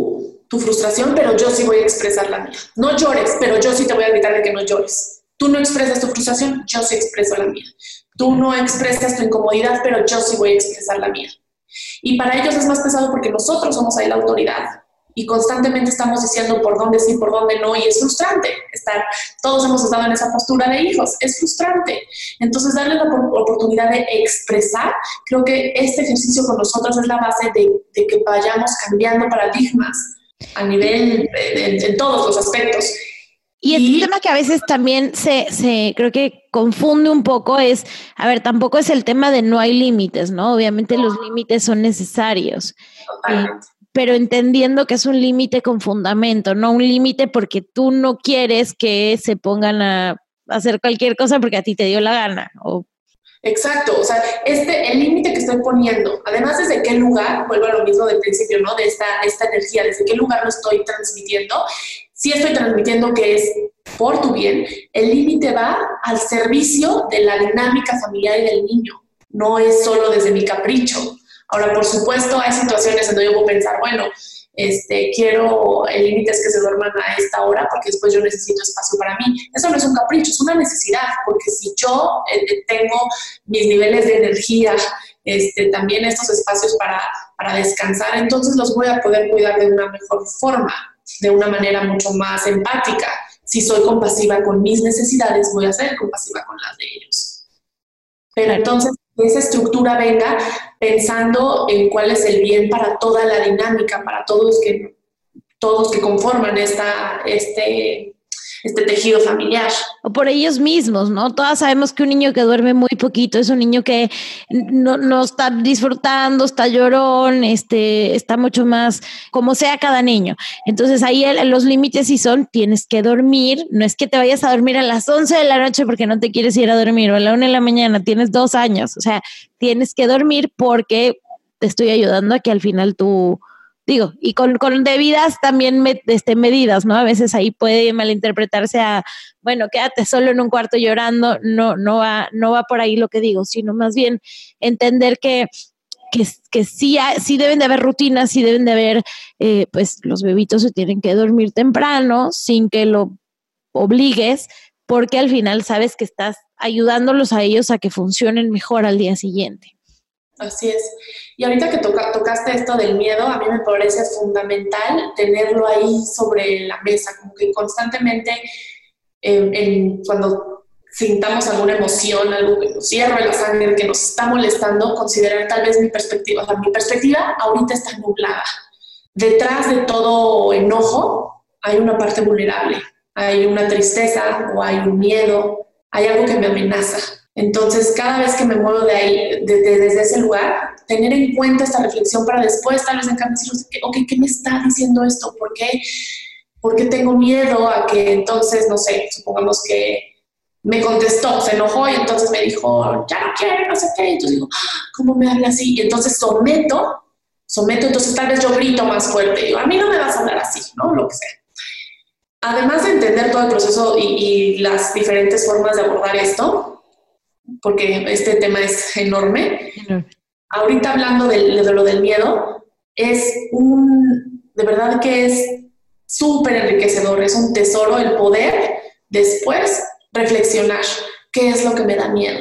tu frustración, pero yo sí voy a expresar la mía. No llores, pero yo sí te voy a gritar de que no llores. Tú no expresas tu frustración, yo sí expreso la mía. Tú no expresas tu incomodidad, pero yo sí voy a expresar la mía. Y para ellos es más pesado porque nosotros somos ahí la autoridad y constantemente estamos diciendo por dónde sí, por dónde no, y es frustrante estar, todos hemos estado en esa postura de hijos, es frustrante. Entonces, darle la oportunidad de expresar, creo que este ejercicio con nosotros es la base de, de que vayamos cambiando paradigmas a nivel, en, en todos los aspectos. Y este y, tema que a veces también se, se, creo que confunde un poco es, a ver, tampoco es el tema de no hay límites, ¿no? Obviamente los límites son necesarios. Totalmente. Eh, pero entendiendo que es un límite con fundamento, no un límite porque tú no quieres que se pongan a hacer cualquier cosa porque a ti te dio la gana. O... Exacto, o sea, este, el límite que estoy poniendo, además desde qué lugar, vuelvo a lo mismo del principio, ¿no? De esta, esta energía, desde qué lugar lo estoy transmitiendo. Si estoy transmitiendo que es por tu bien, el límite va al servicio de la dinámica familiar y del niño, no es solo desde mi capricho. Ahora, por supuesto, hay situaciones en donde yo puedo pensar, bueno, este, quiero, el límite es que se duerman a esta hora porque después yo necesito espacio para mí. Eso no es un capricho, es una necesidad, porque si yo eh, tengo mis niveles de energía, este, también estos espacios para, para descansar, entonces los voy a poder cuidar de una mejor forma, de una manera mucho más empática. Si soy compasiva con mis necesidades, voy a ser compasiva con las de ellos. Pero entonces, que esa estructura venga pensando en cuál es el bien para toda la dinámica, para todos que, todos que conforman esta, este, este tejido familiar. O por ellos mismos, ¿no? Todas sabemos que un niño que duerme muy poquito es un niño que no, no está disfrutando, está llorón, este, está mucho más como sea cada niño. Entonces ahí el, los límites sí son, tienes que dormir, no es que te vayas a dormir a las once de la noche porque no te quieres ir a dormir o a la una de la mañana, tienes dos años, o sea, tienes que dormir porque te estoy ayudando a que al final tú... Digo, y con, con debidas también me, este, medidas, ¿no? A veces ahí puede malinterpretarse a, bueno, quédate solo en un cuarto llorando, no, no va, no va por ahí lo que digo, sino más bien entender que, que, que sí, hay, sí deben de haber rutinas, sí deben de haber, eh, pues los bebitos se tienen que dormir temprano sin que lo obligues, porque al final sabes que estás ayudándolos a ellos a que funcionen mejor al día siguiente. Así es. Y ahorita que toca, tocaste esto del miedo, a mí me parece fundamental tenerlo ahí sobre la mesa, como que constantemente eh, en, cuando sintamos alguna emoción, algo que nos hierve la sangre, que nos está molestando, considerar tal vez mi perspectiva. O sea, mi perspectiva ahorita está nublada. Detrás de todo enojo hay una parte vulnerable, hay una tristeza o hay un miedo, hay algo que me amenaza. Entonces, cada vez que me muevo de ahí, de, de, desde ese lugar, tener en cuenta esta reflexión para después, tal vez en cambio, decir, ok, ¿qué me está diciendo esto? ¿Por qué? ¿Por qué tengo miedo a que entonces, no sé, supongamos que me contestó, se enojó y entonces me dijo, ya no quiero, no sé qué. Y entonces digo, ¿cómo me habla así? Y entonces someto, someto, entonces tal vez yo grito más fuerte. Digo, a mí no me vas a hablar así, ¿no? Lo que sea. Además de entender todo el proceso y, y las diferentes formas de abordar esto, porque este tema es enorme. Uh-huh. Ahorita hablando de, de lo del miedo, es un, de verdad que es súper enriquecedor, es un tesoro el poder después reflexionar qué es lo que me da miedo.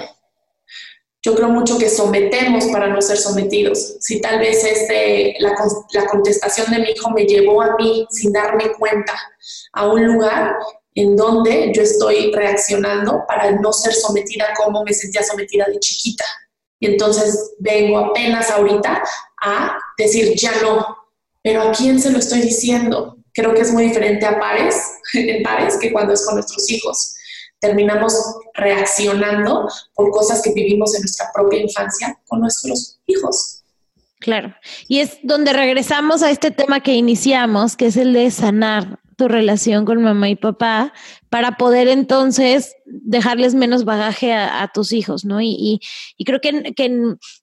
Yo creo mucho que sometemos para no ser sometidos. Si tal vez este, la, la contestación de mi hijo me llevó a mí sin darme cuenta a un lugar en donde yo estoy reaccionando para no ser sometida como me sentía sometida de chiquita. Y entonces vengo apenas ahorita a decir ya no, pero ¿a quién se lo estoy diciendo? Creo que es muy diferente a pares, en pares, que cuando es con nuestros hijos. Terminamos reaccionando por cosas que vivimos en nuestra propia infancia con nuestros hijos. Claro, y es donde regresamos a este tema que iniciamos, que es el de sanar tu relación con mamá y papá, para poder entonces dejarles menos bagaje a, a tus hijos, ¿no? Y, y, y creo que, que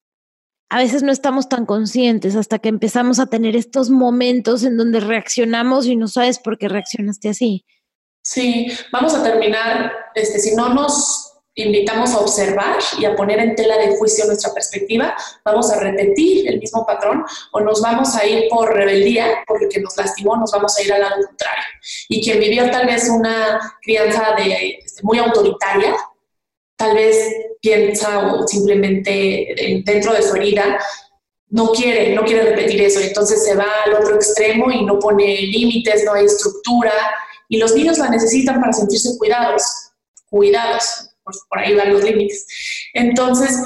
a veces no estamos tan conscientes hasta que empezamos a tener estos momentos en donde reaccionamos y no sabes por qué reaccionaste así. Sí, vamos a terminar, este, si no nos invitamos a observar y a poner en tela de juicio nuestra perspectiva, vamos a repetir el mismo patrón o nos vamos a ir por rebeldía, por lo que nos lastimó, nos vamos a ir al lado contrario. Y quien vivió tal vez una crianza de, muy autoritaria, tal vez piensa o simplemente dentro de su herida no quiere, no quiere repetir eso, entonces se va al otro extremo y no pone límites, no hay estructura, y los niños la necesitan para sentirse cuidados, cuidados, por, por ahí van los límites. Entonces,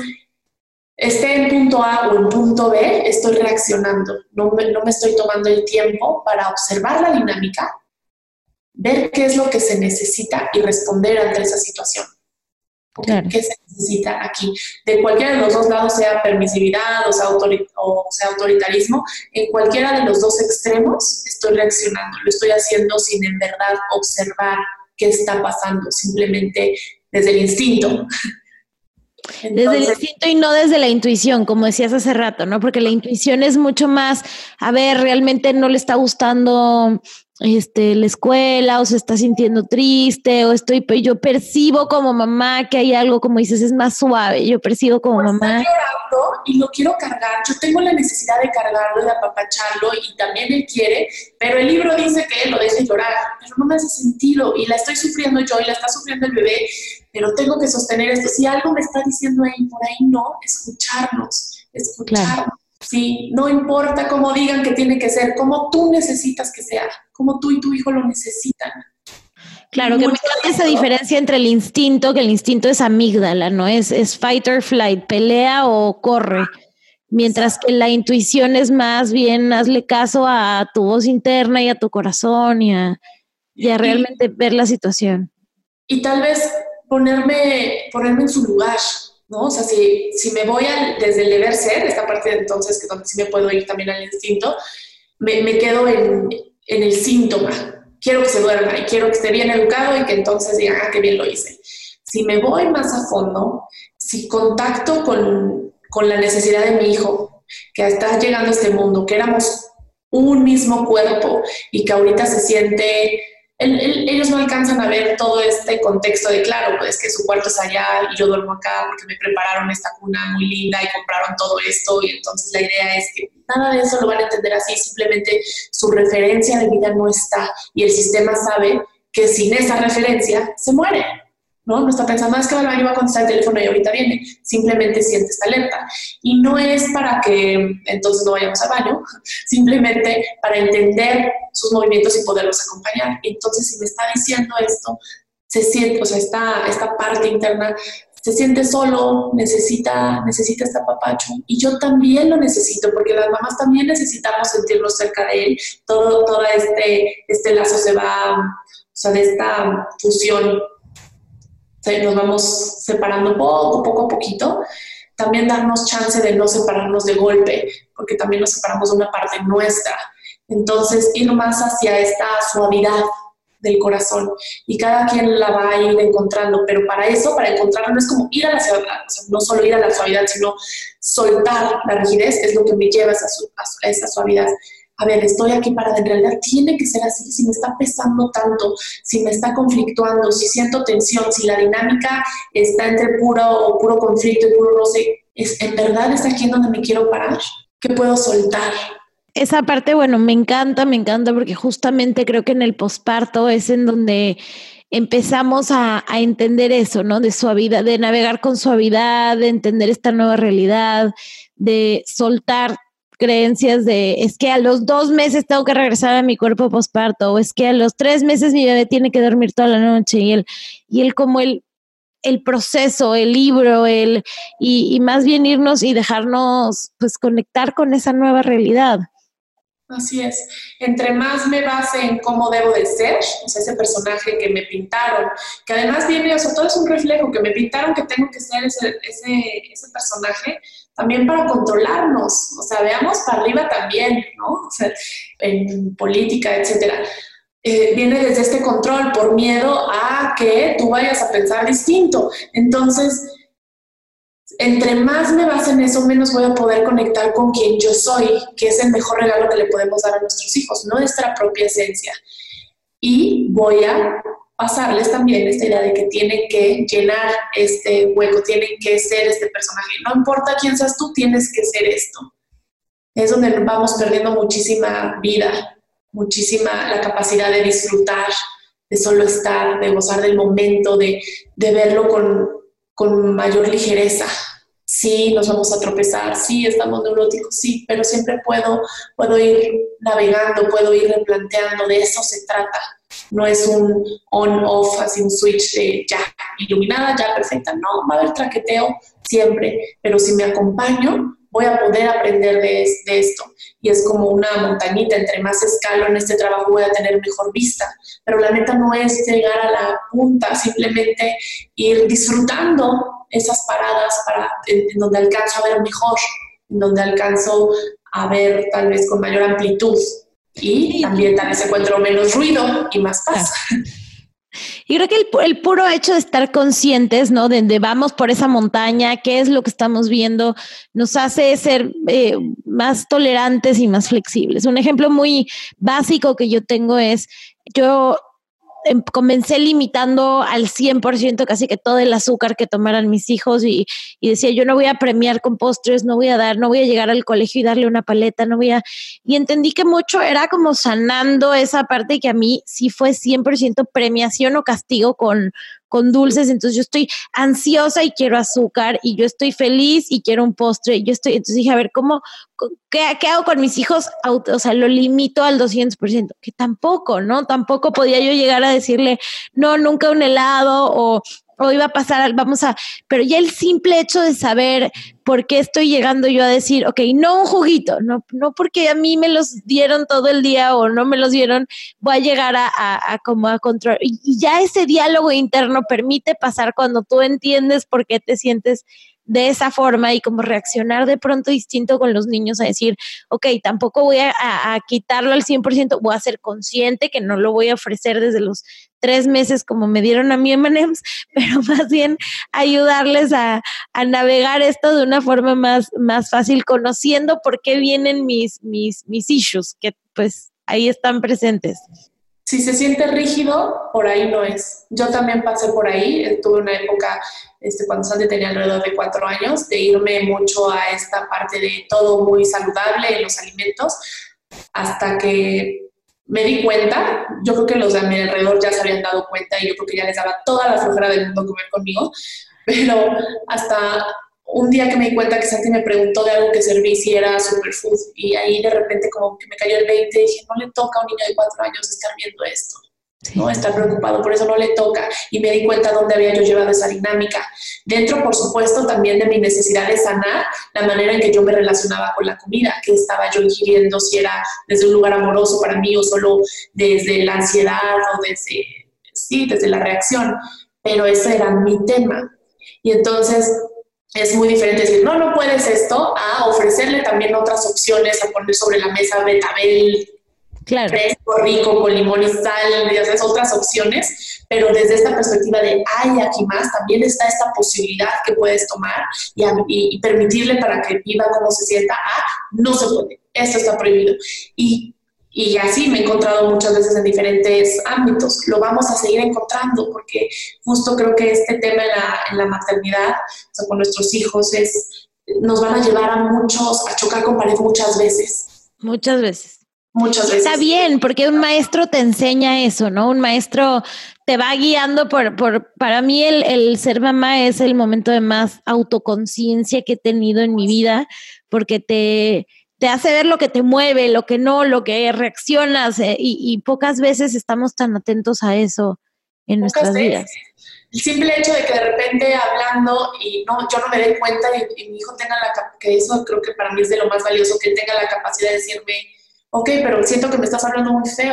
esté en punto A o en punto B, estoy reaccionando, no me, no me estoy tomando el tiempo para observar la dinámica, ver qué es lo que se necesita y responder ante esa situación. Claro. ¿Qué se necesita aquí? De cualquiera de los dos lados, sea permisividad o sea, autorit- o sea autoritarismo, en cualquiera de los dos extremos estoy reaccionando, lo estoy haciendo sin en verdad observar qué está pasando, simplemente desde el instinto. Entonces, desde el instinto y no desde la intuición, como decías hace rato, ¿no? Porque la intuición es mucho más, a ver, realmente no le está gustando este, la escuela, o se está sintiendo triste, o estoy, yo percibo como mamá que hay algo, como dices, es más suave, yo percibo como pues mamá. Está llorando y lo quiero cargar, yo tengo la necesidad de cargarlo, de apapacharlo, y también él quiere, pero el libro dice que él lo deje llorar, pero no me hace sentido, y la estoy sufriendo yo, y la está sufriendo el bebé, pero tengo que sostener esto. Si algo me está diciendo ahí, por ahí no, escucharnos, escucharnos. Claro. Sí, no importa cómo digan que tiene que ser, como tú necesitas que sea, como tú y tu hijo lo necesitan. Claro, que me encanta esa diferencia entre el instinto, que el instinto es amígdala, ¿no? Es, es fight or flight, pelea o corre. Mientras que la intuición es más bien, hazle caso a tu voz interna y a tu corazón y a, y a realmente y, ver la situación. Y tal vez ponerme, ponerme en su lugar, ¿no? O sea, si, si me voy al, desde el deber ser, esta parte de entonces que donde sí me puedo ir también al instinto, me, me quedo en, en el síntoma. Quiero que se duerma y quiero que esté bien educado y que entonces digan, ah, qué bien lo hice. Si me voy más a fondo, si contacto con, con la necesidad de mi hijo, que está llegando a este mundo, que éramos un mismo cuerpo y que ahorita se siente... El, el, ellos no alcanzan a ver todo este contexto de, claro, pues que su cuarto es allá y yo duermo acá porque me prepararon esta cuna muy linda y compraron todo esto, y entonces la idea es que nada de eso lo van a entender así, simplemente su referencia de vida no está y el sistema sabe que sin esa referencia se muere, ¿no? No está pensando, es que va al baño, va a contestar el teléfono y ahorita viene, simplemente siente esta alerta. Y no es para que entonces no vayamos al baño, simplemente para entender sus movimientos y poderlos acompañar. Entonces, si me está diciendo esto, se siente, o sea, esta, esta parte interna se siente solo, necesita, necesita este apapacho, y yo también lo necesito, porque las mamás también necesitamos sentirnos cerca de él. Todo, todo este, este lazo se va, o sea, de esta fusión, nos vamos separando poco, poco a poquito. También darnos chance de no separarnos de golpe, porque también nos separamos de una parte nuestra. Entonces, ir más hacia esta suavidad del corazón, y cada quien la va a ir encontrando, pero para eso, para encontrarla, no es como ir a la suavidad, o sea, no solo ir a la suavidad, sino soltar la rigidez, es lo que me lleva a esa, a esa suavidad. A ver, estoy aquí para, en realidad tiene que ser así, si me está pesando tanto, si me está conflictuando, si siento tensión, si la dinámica está entre puro, puro conflicto y puro roce, ¿es, en verdad es aquí en donde me quiero parar? ¿Qué puedo soltar? Esa parte, bueno, me encanta, me encanta, porque justamente creo que en el posparto es en donde empezamos a, a entender eso, ¿no? De suavidad, de navegar con suavidad, de entender esta nueva realidad, de soltar creencias de, es que a los dos meses tengo que regresar a mi cuerpo posparto, o es que a los tres meses mi bebé tiene que dormir toda la noche, y él, y él como el, el proceso, el libro, el, y, y más bien irnos y dejarnos, pues, conectar con esa nueva realidad. Así es. Entre más me base en cómo debo de ser, o sea, ese personaje que me pintaron, que además viene, o sea, todo es un reflejo, que me pintaron que tengo que ser ese, ese, ese personaje, también para controlarnos, o sea, veamos para arriba también, ¿no? O sea, en política, etcétera. Eh, viene desde este control por miedo a que tú vayas a pensar distinto. Entonces, entre más me base en eso, menos voy a poder conectar con quien yo soy, que es el mejor regalo que le podemos dar a nuestros hijos, nuestra propia esencia. Y voy a pasarles también esta idea de que tienen que llenar este hueco, tienen que ser este personaje. No importa quién seas tú, tienes que ser esto. Es donde vamos perdiendo muchísima vida, muchísima la capacidad de disfrutar, de solo estar, de gozar del momento, de, de verlo con, con mayor ligereza. Sí, nos vamos a tropezar, sí, estamos neuróticos, sí, pero siempre puedo, puedo ir navegando, puedo ir replanteando, de eso se trata. No es un on-off, así un switch de ya, iluminada, ya perfecta. No, va a haber traqueteo siempre, pero si me acompaño, voy a poder aprender de, de esto. Y es como una montañita, entre más escalo en este trabajo voy a tener mejor vista. Pero la neta no es llegar a la punta, simplemente ir disfrutando esas paradas para, en, en donde alcanzo a ver mejor, en donde alcanzo a ver tal vez con mayor amplitud. Y también tal vez encuentro menos ruido y más paz. Y creo que el, el puro hecho de estar conscientes, ¿no? De, de vamos por esa montaña, qué es lo que estamos viendo, nos hace ser eh, más tolerantes y más flexibles. Un ejemplo muy básico que yo tengo es, yo comencé limitando al cien por ciento casi que todo el azúcar que tomaran mis hijos y, y decía, yo no voy a premiar con postres, no voy a dar, no voy a llegar al colegio y darle una paleta, no voy a... Y entendí que mucho era como sanando esa parte que a mí sí fue cien por ciento premiación o castigo con, con dulces. Entonces yo estoy ansiosa y quiero azúcar y yo estoy feliz y quiero un postre. Y yo estoy, entonces dije, a ver, ¿cómo, qué, qué hago con mis hijos? O sea, lo limito al doscientos por ciento, que tampoco, ¿no? Tampoco podía yo llegar a decirle, no, nunca un helado o, o iba a pasar, vamos a, pero ya el simple hecho de saber por qué estoy llegando yo a decir, ok, no un juguito, no, no porque a mí me los dieron todo el día o no me los dieron, voy a llegar a, a, a como a controlar. Y, y ya ese diálogo interno permite pasar cuando tú entiendes por qué te sientes de esa forma y como reaccionar de pronto distinto con los niños a decir, ok, tampoco voy a, a, a quitarlo al cien por ciento, voy a ser consciente que no lo voy a ofrecer desde los tres meses como me dieron a mí eme and eme's, pero más bien ayudarles a, a navegar esto de una forma más, más fácil, conociendo por qué vienen mis, mis, mis issues, que pues ahí están presentes. Si se siente rígido, por ahí no es. Yo también pasé por ahí, tuve una época, este, cuando Santi tenía alrededor de cuatro años, de irme mucho a esta parte de todo muy saludable en los alimentos, hasta que me di cuenta, yo creo que los de a mi alrededor ya se habían dado cuenta y yo creo que ya les daba toda la flojera del mundo comer conmigo, pero hasta un día que me di cuenta que Santi me preguntó de algo que serví si era superfood y ahí de repente como que me cayó el veinte y dije, no le toca a un niño de cuatro años estar viendo esto, sí. No estar preocupado, por eso no le toca. Y me di cuenta dónde había yo llevado esa dinámica. Dentro, por supuesto, también de mi necesidad de sanar la manera en que yo me relacionaba con la comida, que estaba yo ingiriendo, si era desde un lugar amoroso para mí o solo desde la ansiedad o desde, sí, desde la reacción. Pero ese era mi tema. Y entonces es muy diferente decir, no, no puedes esto, a ofrecerle también otras opciones, a poner sobre la mesa betabel, claro, fresco, rico, con limón y sal, ya sabes, otras opciones, pero desde esta perspectiva de hay aquí más, también está esta posibilidad que puedes tomar y, y, y permitirle para que viva como se sienta, ah, no se puede, esto está prohibido. Y Y así me he encontrado muchas veces en diferentes ámbitos. Lo vamos a seguir encontrando porque justo creo que este tema en la, en la maternidad, o sea, con nuestros hijos, es, nos van a llevar a muchos a chocar con pared muchas veces. Muchas veces. Muchas veces. Está bien, porque un maestro te enseña eso, ¿no? Un maestro te va guiando por... por para mí el, el ser mamá es el momento de más autoconciencia que he tenido en mi vida, porque te... te hace ver lo que te mueve, lo que no, lo que reaccionas, eh, y, y pocas veces estamos tan atentos a eso en Pocas nuestras veces. vidas. El simple hecho de que de repente hablando y no, yo no me dé cuenta y, y mi hijo tenga la capacidad, que eso creo que para mí es de lo más valioso, que tenga la capacidad de decirme, ok, pero siento que me estás hablando muy feo.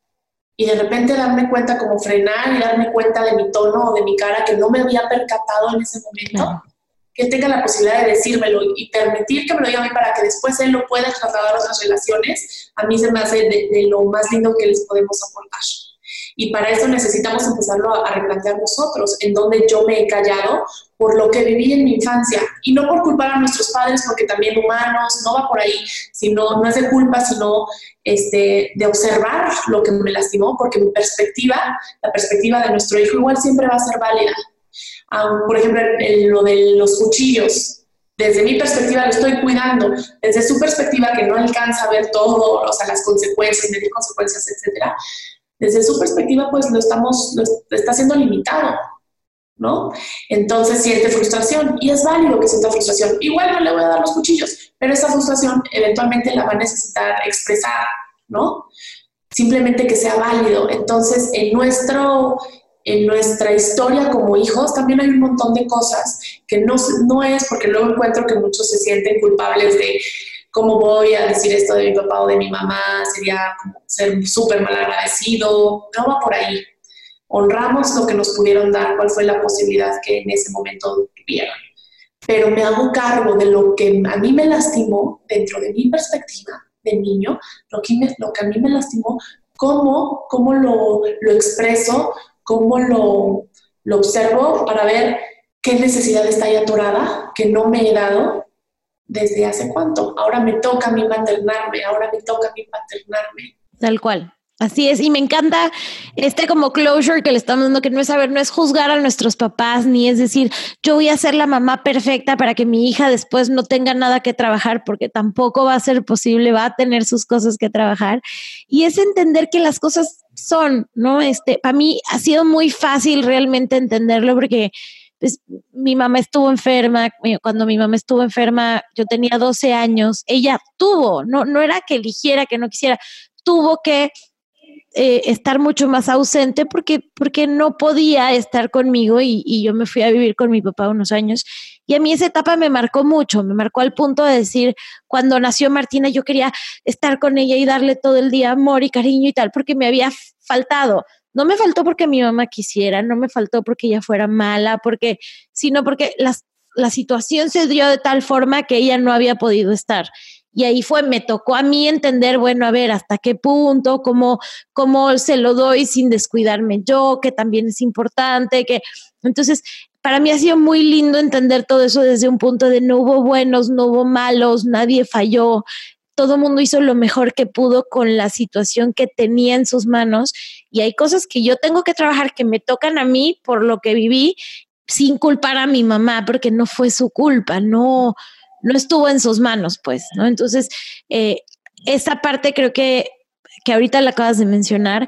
Y de repente darme cuenta, como frenar y darme cuenta de mi tono o de mi cara que no me había percatado en ese momento. Claro. Que tenga la posibilidad de decírmelo y permitir que me lo diga a mí para que después él lo pueda trasladar a otras relaciones, a mí se me hace de, de lo más lindo que les podemos aportar. Y para eso necesitamos empezarlo a, a replantear nosotros, en donde yo me he callado por lo que viví en mi infancia. Y no por culpar a nuestros padres, porque también humanos, no va por ahí, sino, no es de culpa, sino este, de observar lo que me lastimó, porque mi perspectiva, la perspectiva de nuestro hijo igual siempre va a ser válida. Um, por ejemplo, en lo de los cuchillos. Desde mi perspectiva lo estoy cuidando, desde su perspectiva que no alcanza a ver todo, o sea, las consecuencias, medir consecuencias, etcétera. Desde su perspectiva, pues lo estamos, lo, lo está siendo limitado, ¿no? Entonces siente frustración y es válido que sienta frustración. Igual no le voy a dar los cuchillos, pero esa frustración eventualmente la va a necesitar expresar, ¿no? Simplemente que sea válido. Entonces, en nuestro... en nuestra historia como hijos también hay un montón de cosas que no, no es, porque luego encuentro que muchos se sienten culpables de cómo voy a decir esto de mi papá o de mi mamá, sería como ser súper mal agradecido, no va por ahí. Honramos lo que nos pudieron dar, cuál fue la posibilidad que en ese momento tuvieron. Pero me hago cargo de lo que a mí me lastimó dentro de mi perspectiva de niño, lo que, me, lo que a mí me lastimó, cómo, cómo lo, lo expreso, cómo lo, lo observo para ver qué necesidad está ahí atorada, que no me he dado desde hace cuánto. Ahora me toca a mí maternarme, ahora me toca a mí paternarme. Tal cual. Así es, y me encanta este como closure que le estamos dando, que no es saber, no es juzgar a nuestros papás, ni es decir, yo voy a ser la mamá perfecta para que mi hija después no tenga nada que trabajar, porque tampoco va a ser posible, va a tener sus cosas que trabajar. Y es entender que las cosas son, ¿no? Este, para mí ha sido muy fácil realmente entenderlo, porque pues, mi mamá estuvo enferma, cuando mi mamá estuvo enferma, yo tenía doce años, ella tuvo, no, no era que eligiera, que no quisiera, tuvo que Eh, estar mucho más ausente porque, porque no podía estar conmigo y, y yo me fui a vivir con mi papá unos años y a mí esa etapa me marcó mucho, me marcó al punto de decir, cuando nació Martina yo quería estar con ella y darle todo el día amor y cariño y tal, porque me había faltado. No me faltó porque mi mamá quisiera, no me faltó porque ella fuera mala, porque, sino porque las, la situación se dio de tal forma que ella no había podido estar. Y ahí fue, me tocó a mí entender, bueno, a ver, hasta qué punto, cómo, cómo se lo doy sin descuidarme yo, que también es importante, que entonces para mí ha sido muy lindo entender todo eso desde un punto de no hubo buenos, no hubo malos, nadie falló, todo el mundo hizo lo mejor que pudo con la situación que tenía en sus manos y hay cosas que yo tengo que trabajar que me tocan a mí por lo que viví sin culpar a mi mamá porque no fue su culpa, no... no estuvo en sus manos, pues, ¿no? Entonces, eh, esta parte creo que, que ahorita la acabas de mencionar,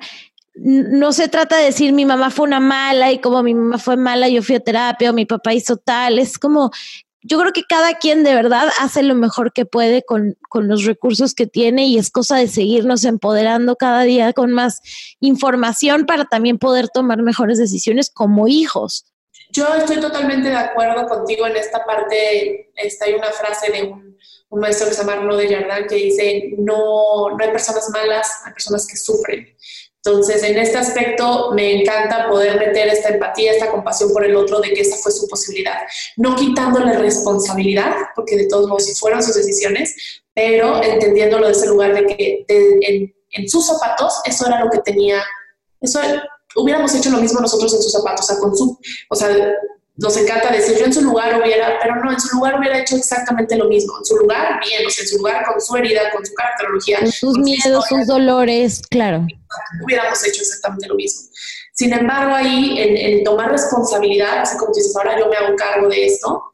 no se trata de decir mi mamá fue una mala y como mi mamá fue mala yo fui a terapia o mi papá hizo tal, es como, yo creo que cada quien de verdad hace lo mejor que puede con, con los recursos que tiene y es cosa de seguirnos empoderando cada día con más información para también poder tomar mejores decisiones como hijos. Yo estoy totalmente de acuerdo contigo en esta parte. Esta, hay una frase de un, un maestro que se llama Arnaud de Jardin que dice, no, no hay personas malas, hay personas que sufren. Entonces, en este aspecto me encanta poder meter esta empatía, esta compasión por el otro, de que esa fue su posibilidad. No quitándole responsabilidad, porque de todos modos sí fueron sus decisiones, pero entendiéndolo de ese lugar de que de, en, en sus zapatos eso era lo que tenía, eso era, hubiéramos hecho lo mismo nosotros en sus zapatos, o sea, con su, o sea, nos encanta decir, yo en su lugar hubiera, pero no, en su lugar hubiera hecho exactamente lo mismo, en su lugar bien, o sea, en su lugar con su herida, con su caracterología, con sus con miedos, sus dolores, claro. Hubiéramos hecho exactamente lo mismo. Sin embargo, ahí, en, en tomar responsabilidad, así como dices, ahora yo me hago cargo de esto,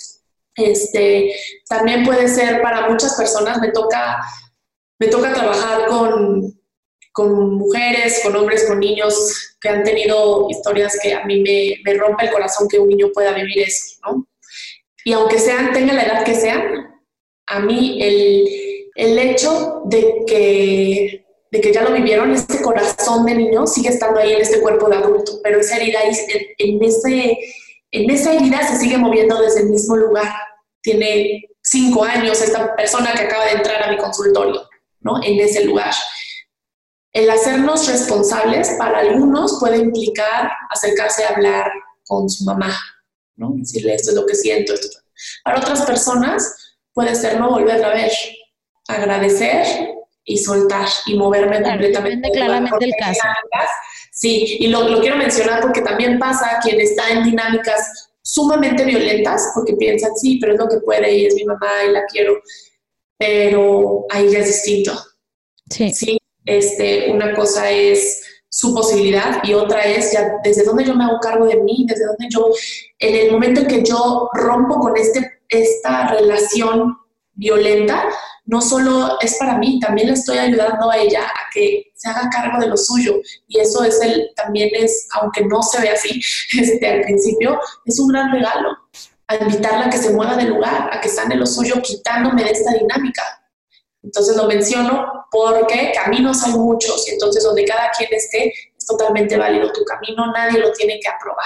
este, también puede ser para muchas personas, me toca, me toca trabajar con... con mujeres, con hombres, con niños que han tenido historias que a mí me, me rompe el corazón que un niño pueda vivir eso, ¿no? Y aunque sean, tengan la edad que sean, a mí el, el hecho de que, de que ya lo vivieron, este corazón de niño sigue estando ahí en este cuerpo de adulto, pero esa herida, en, en, ese, en esa herida se sigue moviendo desde el mismo lugar. Tiene cinco años esta persona que acaba de entrar a mi consultorio, ¿no? En ese lugar. El hacernos responsables para algunos puede implicar acercarse a hablar con su mamá, ¿no? Decirle esto es lo que siento. Esto. Para otras personas puede ser no volverla a ver, agradecer y soltar y moverme claro, completamente. Depende claramente del caso. Sí, y lo, lo quiero mencionar porque también pasa a quien está en dinámicas sumamente violentas, porque piensan, sí, pero es lo que puede y es mi mamá y la quiero, pero ahí ya es distinto. Sí. Sí, este, una cosa es su posibilidad y otra es ya desde dónde yo me hago cargo de mí, desde dónde yo, en el momento en que yo rompo con este, esta relación violenta, no solo es para mí, también le estoy ayudando a ella a que se haga cargo de lo suyo, y eso es el, también es, aunque no se ve así este, al principio, es un gran regalo, a invitarla a que se mueva del lugar, a que sane lo suyo, quitándome de esta dinámica. Entonces lo menciono porque caminos hay muchos, y entonces donde cada quien esté es totalmente válido tu camino, nadie lo tiene que aprobar.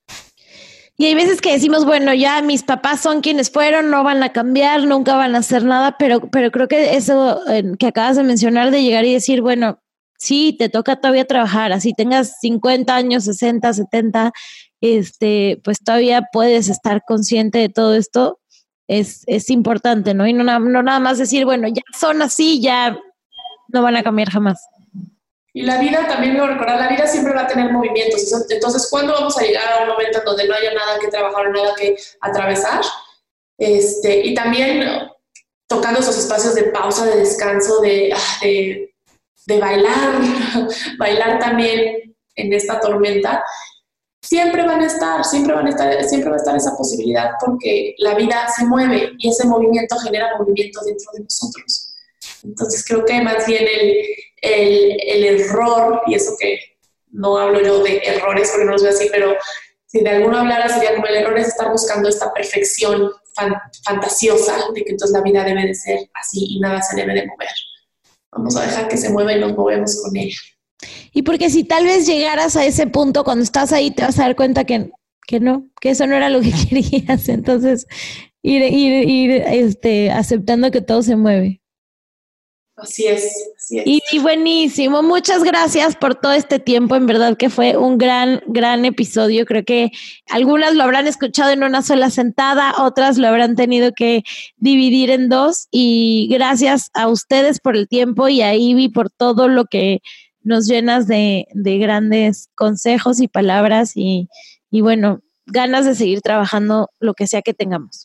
Y hay veces que decimos, bueno, ya mis papás son quienes fueron, no van a cambiar, nunca van a hacer nada, pero, pero creo que eso eh, que acabas de mencionar, de llegar y decir, bueno, sí, te toca todavía trabajar, así tengas cincuenta años, sesenta, setenta, este, pues todavía puedes estar consciente de todo esto, es, es importante, ¿no? Y no, no nada más decir, bueno, ya son así, ya no van a cambiar jamás. Y la vida, también lo recordar, la vida siempre va a tener movimientos. Entonces, ¿cuándo vamos a llegar a un momento en donde no haya nada que trabajar o nada que atravesar? Este, y también tocando esos espacios de pausa, de descanso, de, de, de bailar, bailar también en esta tormenta. Siempre van a estar, siempre van a estar, siempre va a estar esa posibilidad, porque la vida se mueve y ese movimiento genera movimiento dentro de nosotros. Entonces creo que más bien el, el, el error, y eso que no hablo yo de errores porque no los veo así, pero si de alguno hablara sería como el error es estar buscando esta perfección fan, fantasiosa de que entonces la vida debe de ser así y nada se debe de mover. Vamos a dejar que se mueva y nos movemos con ella. Y porque si tal vez llegaras a ese punto, cuando estás ahí te vas a dar cuenta que, que no, que eso no era lo que querías. Entonces ir, ir, ir este, aceptando que todo se mueve. Así es, así es. Y, y buenísimo, muchas gracias por todo este tiempo, en verdad que fue un gran, gran episodio. Creo que algunas lo habrán escuchado en una sola sentada, otras lo habrán tenido que dividir en dos, y gracias a ustedes por el tiempo y a Ivy por todo lo que nos llenas de, de grandes consejos y palabras y, y bueno, ganas de seguir trabajando lo que sea que tengamos.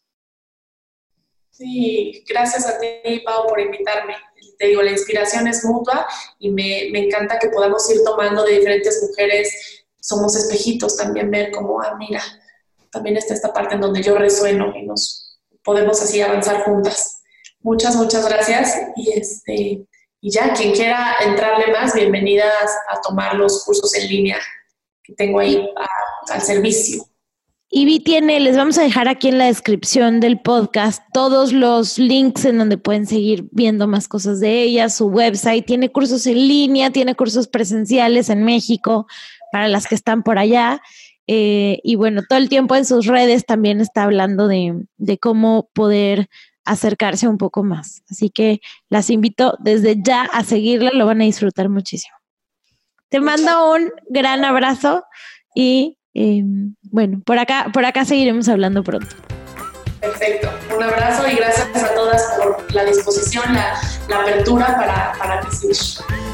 Sí, gracias a ti, Pau, por invitarme. Te digo, la inspiración es mutua y me, me encanta que podamos ir tomando de diferentes mujeres. Somos espejitos también, ver cómo, ah, mira, también está esta parte en donde yo resueno y nos podemos así avanzar juntas. Muchas, muchas gracias. Y, este, y ya, quien quiera entrarle más, bienvenidas a tomar los cursos en línea que tengo ahí a, al servicio. Ivy tiene, les vamos a dejar aquí en la descripción del podcast todos los links en donde pueden seguir viendo más cosas de ella, su website, tiene cursos en línea, tiene cursos presenciales en México para las que están por allá, eh, y bueno, todo el tiempo en sus redes también está hablando de, de cómo poder acercarse un poco más, así que las invito desde ya a seguirla, lo van a disfrutar muchísimo. Te mando un gran abrazo y Eh, bueno, por acá, por acá seguiremos hablando pronto. Perfecto. Un abrazo y gracias a todas por la disposición, la, la apertura para, para recibir.